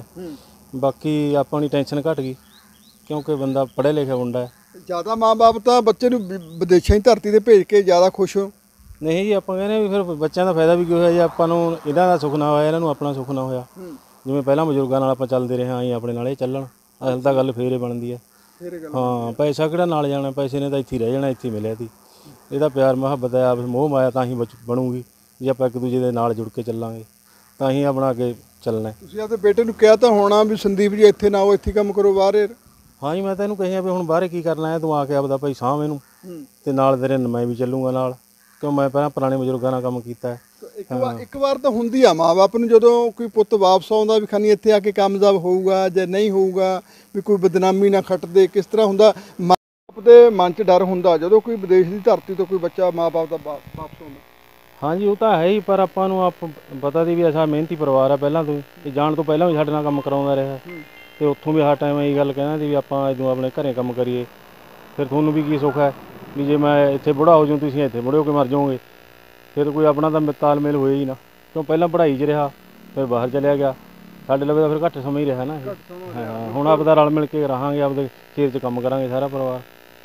ਬਾਕੀ ਆਪਾਂ ਨੂੰ ਟੈਨਸ਼ਨ ਘਟ ਗਈ ਕਿਉਂਕਿ ਬੰਦਾ ਪੜ੍ਹਿਆ ਲਿਖਿਆ ਮੁੰਡਾ ਹੈ। ਜ਼ਿਆਦਾ ਮਾਂ-ਬਾਪ ਤਾਂ ਬੱਚੇ ਨੂੰ ਵਿਦੇਸ਼ਾਂ ਦੀ ਧਰਤੀ 'ਤੇ ਭੇਜ ਕੇ ਜ਼ਿਆਦਾ ਖੁਸ਼ ਹੋ? ਨਹੀਂ ਜੀ, ਆਪਾਂ ਕਹਿੰਦੇ ਵੀ ਫਿਰ ਬੱਚਿਆਂ ਦਾ ਫਾਇਦਾ ਵੀ ਕੀ ਹੋਇਆ ਜੇ ਆਪਾਂ ਨੂੰ ਇਹਨਾਂ ਦਾ ਸੁੱਖ ਨਾ ਹੋਇਆ, ਇਹਨਾਂ ਨੂੰ ਆਪਣਾ ਸੁੱਖ ਨਾ ਹੋਇਆ। ਜਿਵੇਂ ਪਹਿਲਾਂ ਬਜ਼ੁਰਗਾਂ ਨਾਲ ਆਪਾਂ ਚੱਲਦੇ ਰਹੇ ਹਾਂ, ਅਸੀਂ ਆਪਣੇ ਨਾਲ ਇਹ ਚੱਲਣ। ਅਸਲ ਤਾਂ ਗੱਲ ਫੇਰ ਹੀ ਬਣਦੀ ਹੈ। ਹਾਂ, ਪੈਸਾ ਕਿਹੜਾ ਨਾਲ ਜਾਣਾ, ਪੈਸੇ ਨੇ ਤਾਂ ਇੱਥੇ ਰਹਿ ਜਾਣਾ, ਇੱਥੇ ਮਿਲਿਆ ਸੀ। ਇਹਦਾ ਪਿਆਰ ਮੁਹੱਬਤ ਹੈ, ਆਪ ਮੋਹ ਮਾਇਆ ਤਾਂ ਹੀ ਬਣੂਗੀ ਜੇ ਆਪਾਂ ਇੱਕ ਦੂਜੇ ਦੇ ਨਾਲ ਜੁੜ ਕੇ ਚੱਲਾਂਗੇ ਤਾਂ ਹੀ ਆਪਣਾ ਅੱਗੇ ਚੱਲਣਾ। ਤੁਸੀਂ ਆਪਣੇ ਬੇਟੇ ਨੂੰ ਕਿਹਾ ਤਾਂ ਹੋਣਾ ਵੀ ਸੰਦੀਪ ਜੀ ਇੱਥੇ ਨਾ ਆਓ, ਇੱਥੇ ਕੰਮ ਕਰੋ ਬਾਹਰ? ਹਾਂ ਜੀ, ਮੈਂ ਤਾਂ ਇਹਨੂੰ ਕਹੀ ਵੀ ਹੁਣ ਬਾਹਰ ਕੀ ਕਰਨਾ ਹੈ, ਤੂੰ ਆ ਕੇ ਆਪਦਾ ਭਾਈ ਸਾਂਭ ਇਹਨੂੰ, ਤੇ ਨਾਲ ਤੇਰੇ ਮੈਂ ਵੀ ਚੱਲੂਗਾ ਨਾਲ, ਕਿਉਂ ਮੈਂ ਪਹਿਲਾਂ ਪੁਰਾਣੇ ਬਜ਼ੁਰਗਾਂ ਨਾਲ ਕੰਮ ਕੀਤਾ ਹੈ। ਇੱਕ ਵਾਰ ਤਾਂ ਹੁੰਦੀ ਆ ਮਾਂ-ਬਾਪ ਨੂੰ ਜਦੋਂ ਕੋਈ ਪੁੱਤ ਵਾਪਸ ਆਉਂਦਾ ਵੀ ਖਾਨੀ ਇੱਥੇ ਆ ਕੇ ਕਾਮਯਾਬ ਹੋਊਗਾ ਜਾਂ ਨਹੀਂ ਹੋਊਗਾ, ਵੀ ਕੋਈ ਬਦਨਾਮੀ ਨਾ ਖੱਟਦੇ। ਕਿਸ ਤਰ੍ਹਾਂ ਹੁੰਦਾ ਮਾਂ-ਬਾਪ ਦੇ ਮਨ 'ਚ ਡਰ ਹੁੰਦਾ ਜਦੋਂ ਕੋਈ ਵਿਦੇਸ਼ ਦੀ ਧਰਤੀ ਤੋਂ ਕੋਈ ਬੱਚਾ ਮਾਂ-ਬਾਪ ਦਾ ਵਾਪਸ ਆਉਂਦਾ? ਹਾਂਜੀ, ਉਹ ਤਾਂ ਹੈ ਹੀ, ਪਰ ਆਪਾਂ ਨੂੰ ਪਤਾ ਦੀ ਵੀ ਐਸਾ ਮਿਹਨਤੀ ਪਰਿਵਾਰ ਆ ਪਹਿਲਾਂ ਤੋਂ ਹੀ। ਜਾਣ ਤੋਂ ਪਹਿਲਾਂ ਵੀ ਸਾਡੇ ਨਾਲ ਕੰਮ ਕਰਾਉਂਦਾ ਰਿਹਾ ਤੇ ਉੱਥੋਂ ਵੀ ਹਰ ਟਾਈਮ ਇਹ ਗੱਲ ਕਹਿੰਦਾ ਸੀ ਵੀ ਆਪਾਂ ਜਦੋਂ ਆਪਣੇ ਘਰੇ ਕੰਮ ਕਰੀਏ ਫਿਰ ਤੁਹਾਨੂੰ ਵੀ ਕੀ ਸੁੱਖ ਹੈ ਵੀ ਜੇ ਮੈਂ ਇੱਥੇ ਬੁੜਾ ਹੋ ਜਾਊਂ ਤੁਸੀਂ ਇੱਥੇ ਬੁੜੇ ਹੋ ਕੇ ਮਰ ਜਾਓਗੇ, ਫਿਰ ਕੋਈ ਆਪਣਾ ਤਾਂ ਤਾਲਮੇਲ ਹੋਇਆ ਹੀ ਨਾ। ਕਿਉਂ ਪਹਿਲਾਂ ਪੜ੍ਹਾਈ 'ਚ ਰਿਹਾ, ਫਿਰ ਬਾਹਰ ਚਲਿਆ ਗਿਆ, ਸਾਡੇ ਲਵੇ ਤਾਂ ਫਿਰ ਘੱਟ ਸਮਾਂ ਹੀ ਰਿਹਾ ਨਾ। ਹਾਂ, ਹੁਣ ਆਪਦਾ ਰਲ ਮਿਲ ਕੇ ਰਹਾਂਗੇ, ਆਪਦੇ ਖੇਤ 'ਚ ਕੰਮ ਕਰਾਂਗੇ ਸਾਰਾ ਪਰਿਵਾਰ।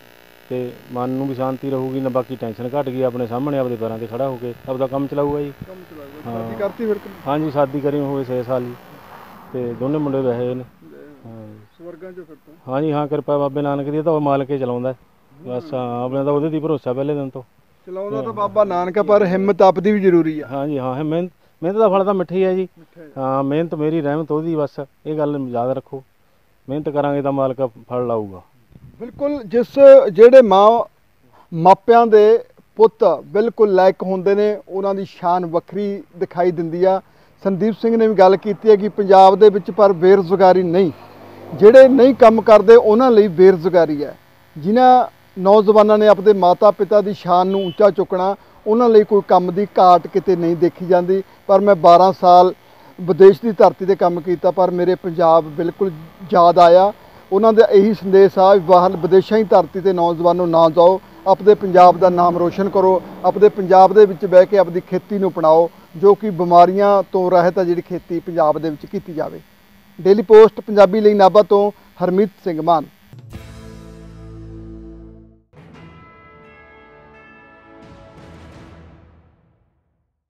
ਤੇ ਮਨ ਨੂੰ ਵੀ ਸ਼ਾਂਤੀ ਰਹੂਗੀ ਨਾ, ਬਾਕੀ ਟੈਨਸ਼ਨ ਘਟ ਗਈ, ਆਪਣੇ ਸਾਹਮਣੇ ਆਪਦੇ ਪੈਰਾਂ ਤੇ ਖੜਾ ਹੋ ਕੇ ਆਪਦਾ ਕੰਮ ਚਲਾਊਗਾ ਜੀ। ਕੰਮ ਚਲਾਊਗਾ। ਹਾਂ। ਸ਼ਾਦੀ ਕਰਤੀ ਫਿਰ ਕਿ ਹਾਂਜੀ ਸ਼ਾਦੀ ਕਰੀ ਹੋਵੇ 6 ਸਾਲ ਜੀ, ਤੇ ਦੋਨੇ ਮੁੰਡੇ ਰਹੇ ਨੇ। ਹਾਂ ਸਵਰਗਾਂ 'ਚ ਫਿਰ ਤਾਂ ਹਾਂਜੀ ਹਾਂ, ਕਿਰਪਾ ਬਾਬੇ ਨਾਨਕ ਦੀ, ਤਾਂ ਉਹ ਮਾਲਕ ਹੀ ਚਲਾਉਂਦਾ ਬਸ। ਹਾਂ ਆਪਣੇ ਤਾਂ ਉਹਦੇ 'ਤੇ ਭਰੋਸਾ ਪਹਿਲੇ ਦਿਨ ਤੋਂ। ਚਲਾਉਂਦਾ ਤਾਂ ਬਾਬਾ ਨਾਨਕ ਆ, ਪਰ ਹਿੰਮਤ ਆਪਦੀ ਵੀ ਜ਼ਰੂਰੀ ਆ। ਹਾਂਜੀ ਹਾਂ, ਮਿਹਨਤ ਦਾ ਫਲ ਤਾਂ ਮਿੱਠਾ ਹੀ ਹੈ ਜੀ। ਹਾਂ ਮਿਹਨਤ ਮੇਰੀ, ਰਹਿਮਤ ਉਹਦੀ, ਬਸ ਇਹ ਗੱਲ ਯਾਦ ਰੱਖੋ। ਮਿਹਨਤ ਕਰਾਂਗੇ ਤਾਂ ਮਾਲਕ ਫਲ ਲਾਊਗਾ। ਬਿਲਕੁਲ, ਜਿਹੜੇ ਮਾਪਿਆਂ ਦੇ ਪੁੱਤ ਬਿਲਕੁਲ ਲਾਇਕ ਹੁੰਦੇ ਨੇ, ਉਹਨਾਂ ਦੀ ਸ਼ਾਨ ਵੱਖਰੀ ਦਿਖਾਈ ਦਿੰਦੀ ਆ। ਸੰਦੀਪ ਸਿੰਘ ਨੇ ਵੀ ਗੱਲ ਕੀਤੀ ਹੈ ਕਿ ਪੰਜਾਬ ਦੇ ਵਿੱਚ ਪਰ ਬੇਰੁਜ਼ਗਾਰੀ ਨਹੀਂ, ਜਿਹੜੇ ਨਹੀਂ ਕੰਮ ਕਰਦੇ ਉਹਨਾਂ ਲਈ ਬੇਰੁਜ਼ਗਾਰੀ ਹੈ। ਜਿਨ੍ਹਾਂ ਨੌਜਵਾਨਾਂ ਨੇ ਆਪਣੇ ਮਾਤਾ ਪਿਤਾ ਦੀ ਸ਼ਾਨ ਨੂੰ ਉੱਚਾ ਚੁੱਕਣਾ, ਉਹਨਾਂ ਲਈ ਕੋਈ ਕੰਮ ਦੀ ਘਾਟ ਕਿਤੇ ਨਹੀਂ ਦੇਖੀ ਜਾਂਦੀ। ਪਰ ਮੈਂ 12 ਸਾਲ ਵਿਦੇਸ਼ ਦੀ ਧਰਤੀ 'ਤੇ ਕੰਮ ਕੀਤਾ, ਪਰ ਮੇਰੇ ਪੰਜਾਬ ਬਿਲਕੁਲ ਯਾਦ ਆਇਆ। ਉਹਨਾਂ ਦਾ ਇਹੀ ਸੰਦੇਸ਼ ਆ ਵੀ ਬਾਹਰ ਵਿਦੇਸ਼ਾਂ ਦੀ ਧਰਤੀ 'ਤੇ ਨੌਜਵਾਨੋ ਨਾ ਜਾਓ, ਆਪਣੇ ਪੰਜਾਬ ਦਾ ਨਾਮ ਰੋਸ਼ਨ ਕਰੋ, ਆਪਣੇ ਪੰਜਾਬ ਦੇ ਵਿੱਚ ਬਹਿ ਕੇ ਆਪਣੀ ਖੇਤੀ ਨੂੰ ਅਪਣਾਓ, ਜੋ ਕਿ ਬਿਮਾਰੀਆਂ ਤੋਂ ਰਹਿਤ ਆ ਜਿਹੜੀ ਖੇਤੀ ਪੰਜਾਬ ਦੇ ਵਿੱਚ ਕੀਤੀ ਜਾਵੇ। ਡੇਲੀ ਪੋਸਟ ਪੰਜਾਬੀ ਲਈ ਨਾਭਾ ਤੋਂ ਹਰਮੀਤ ਸਿੰਘ ਮਾਨ।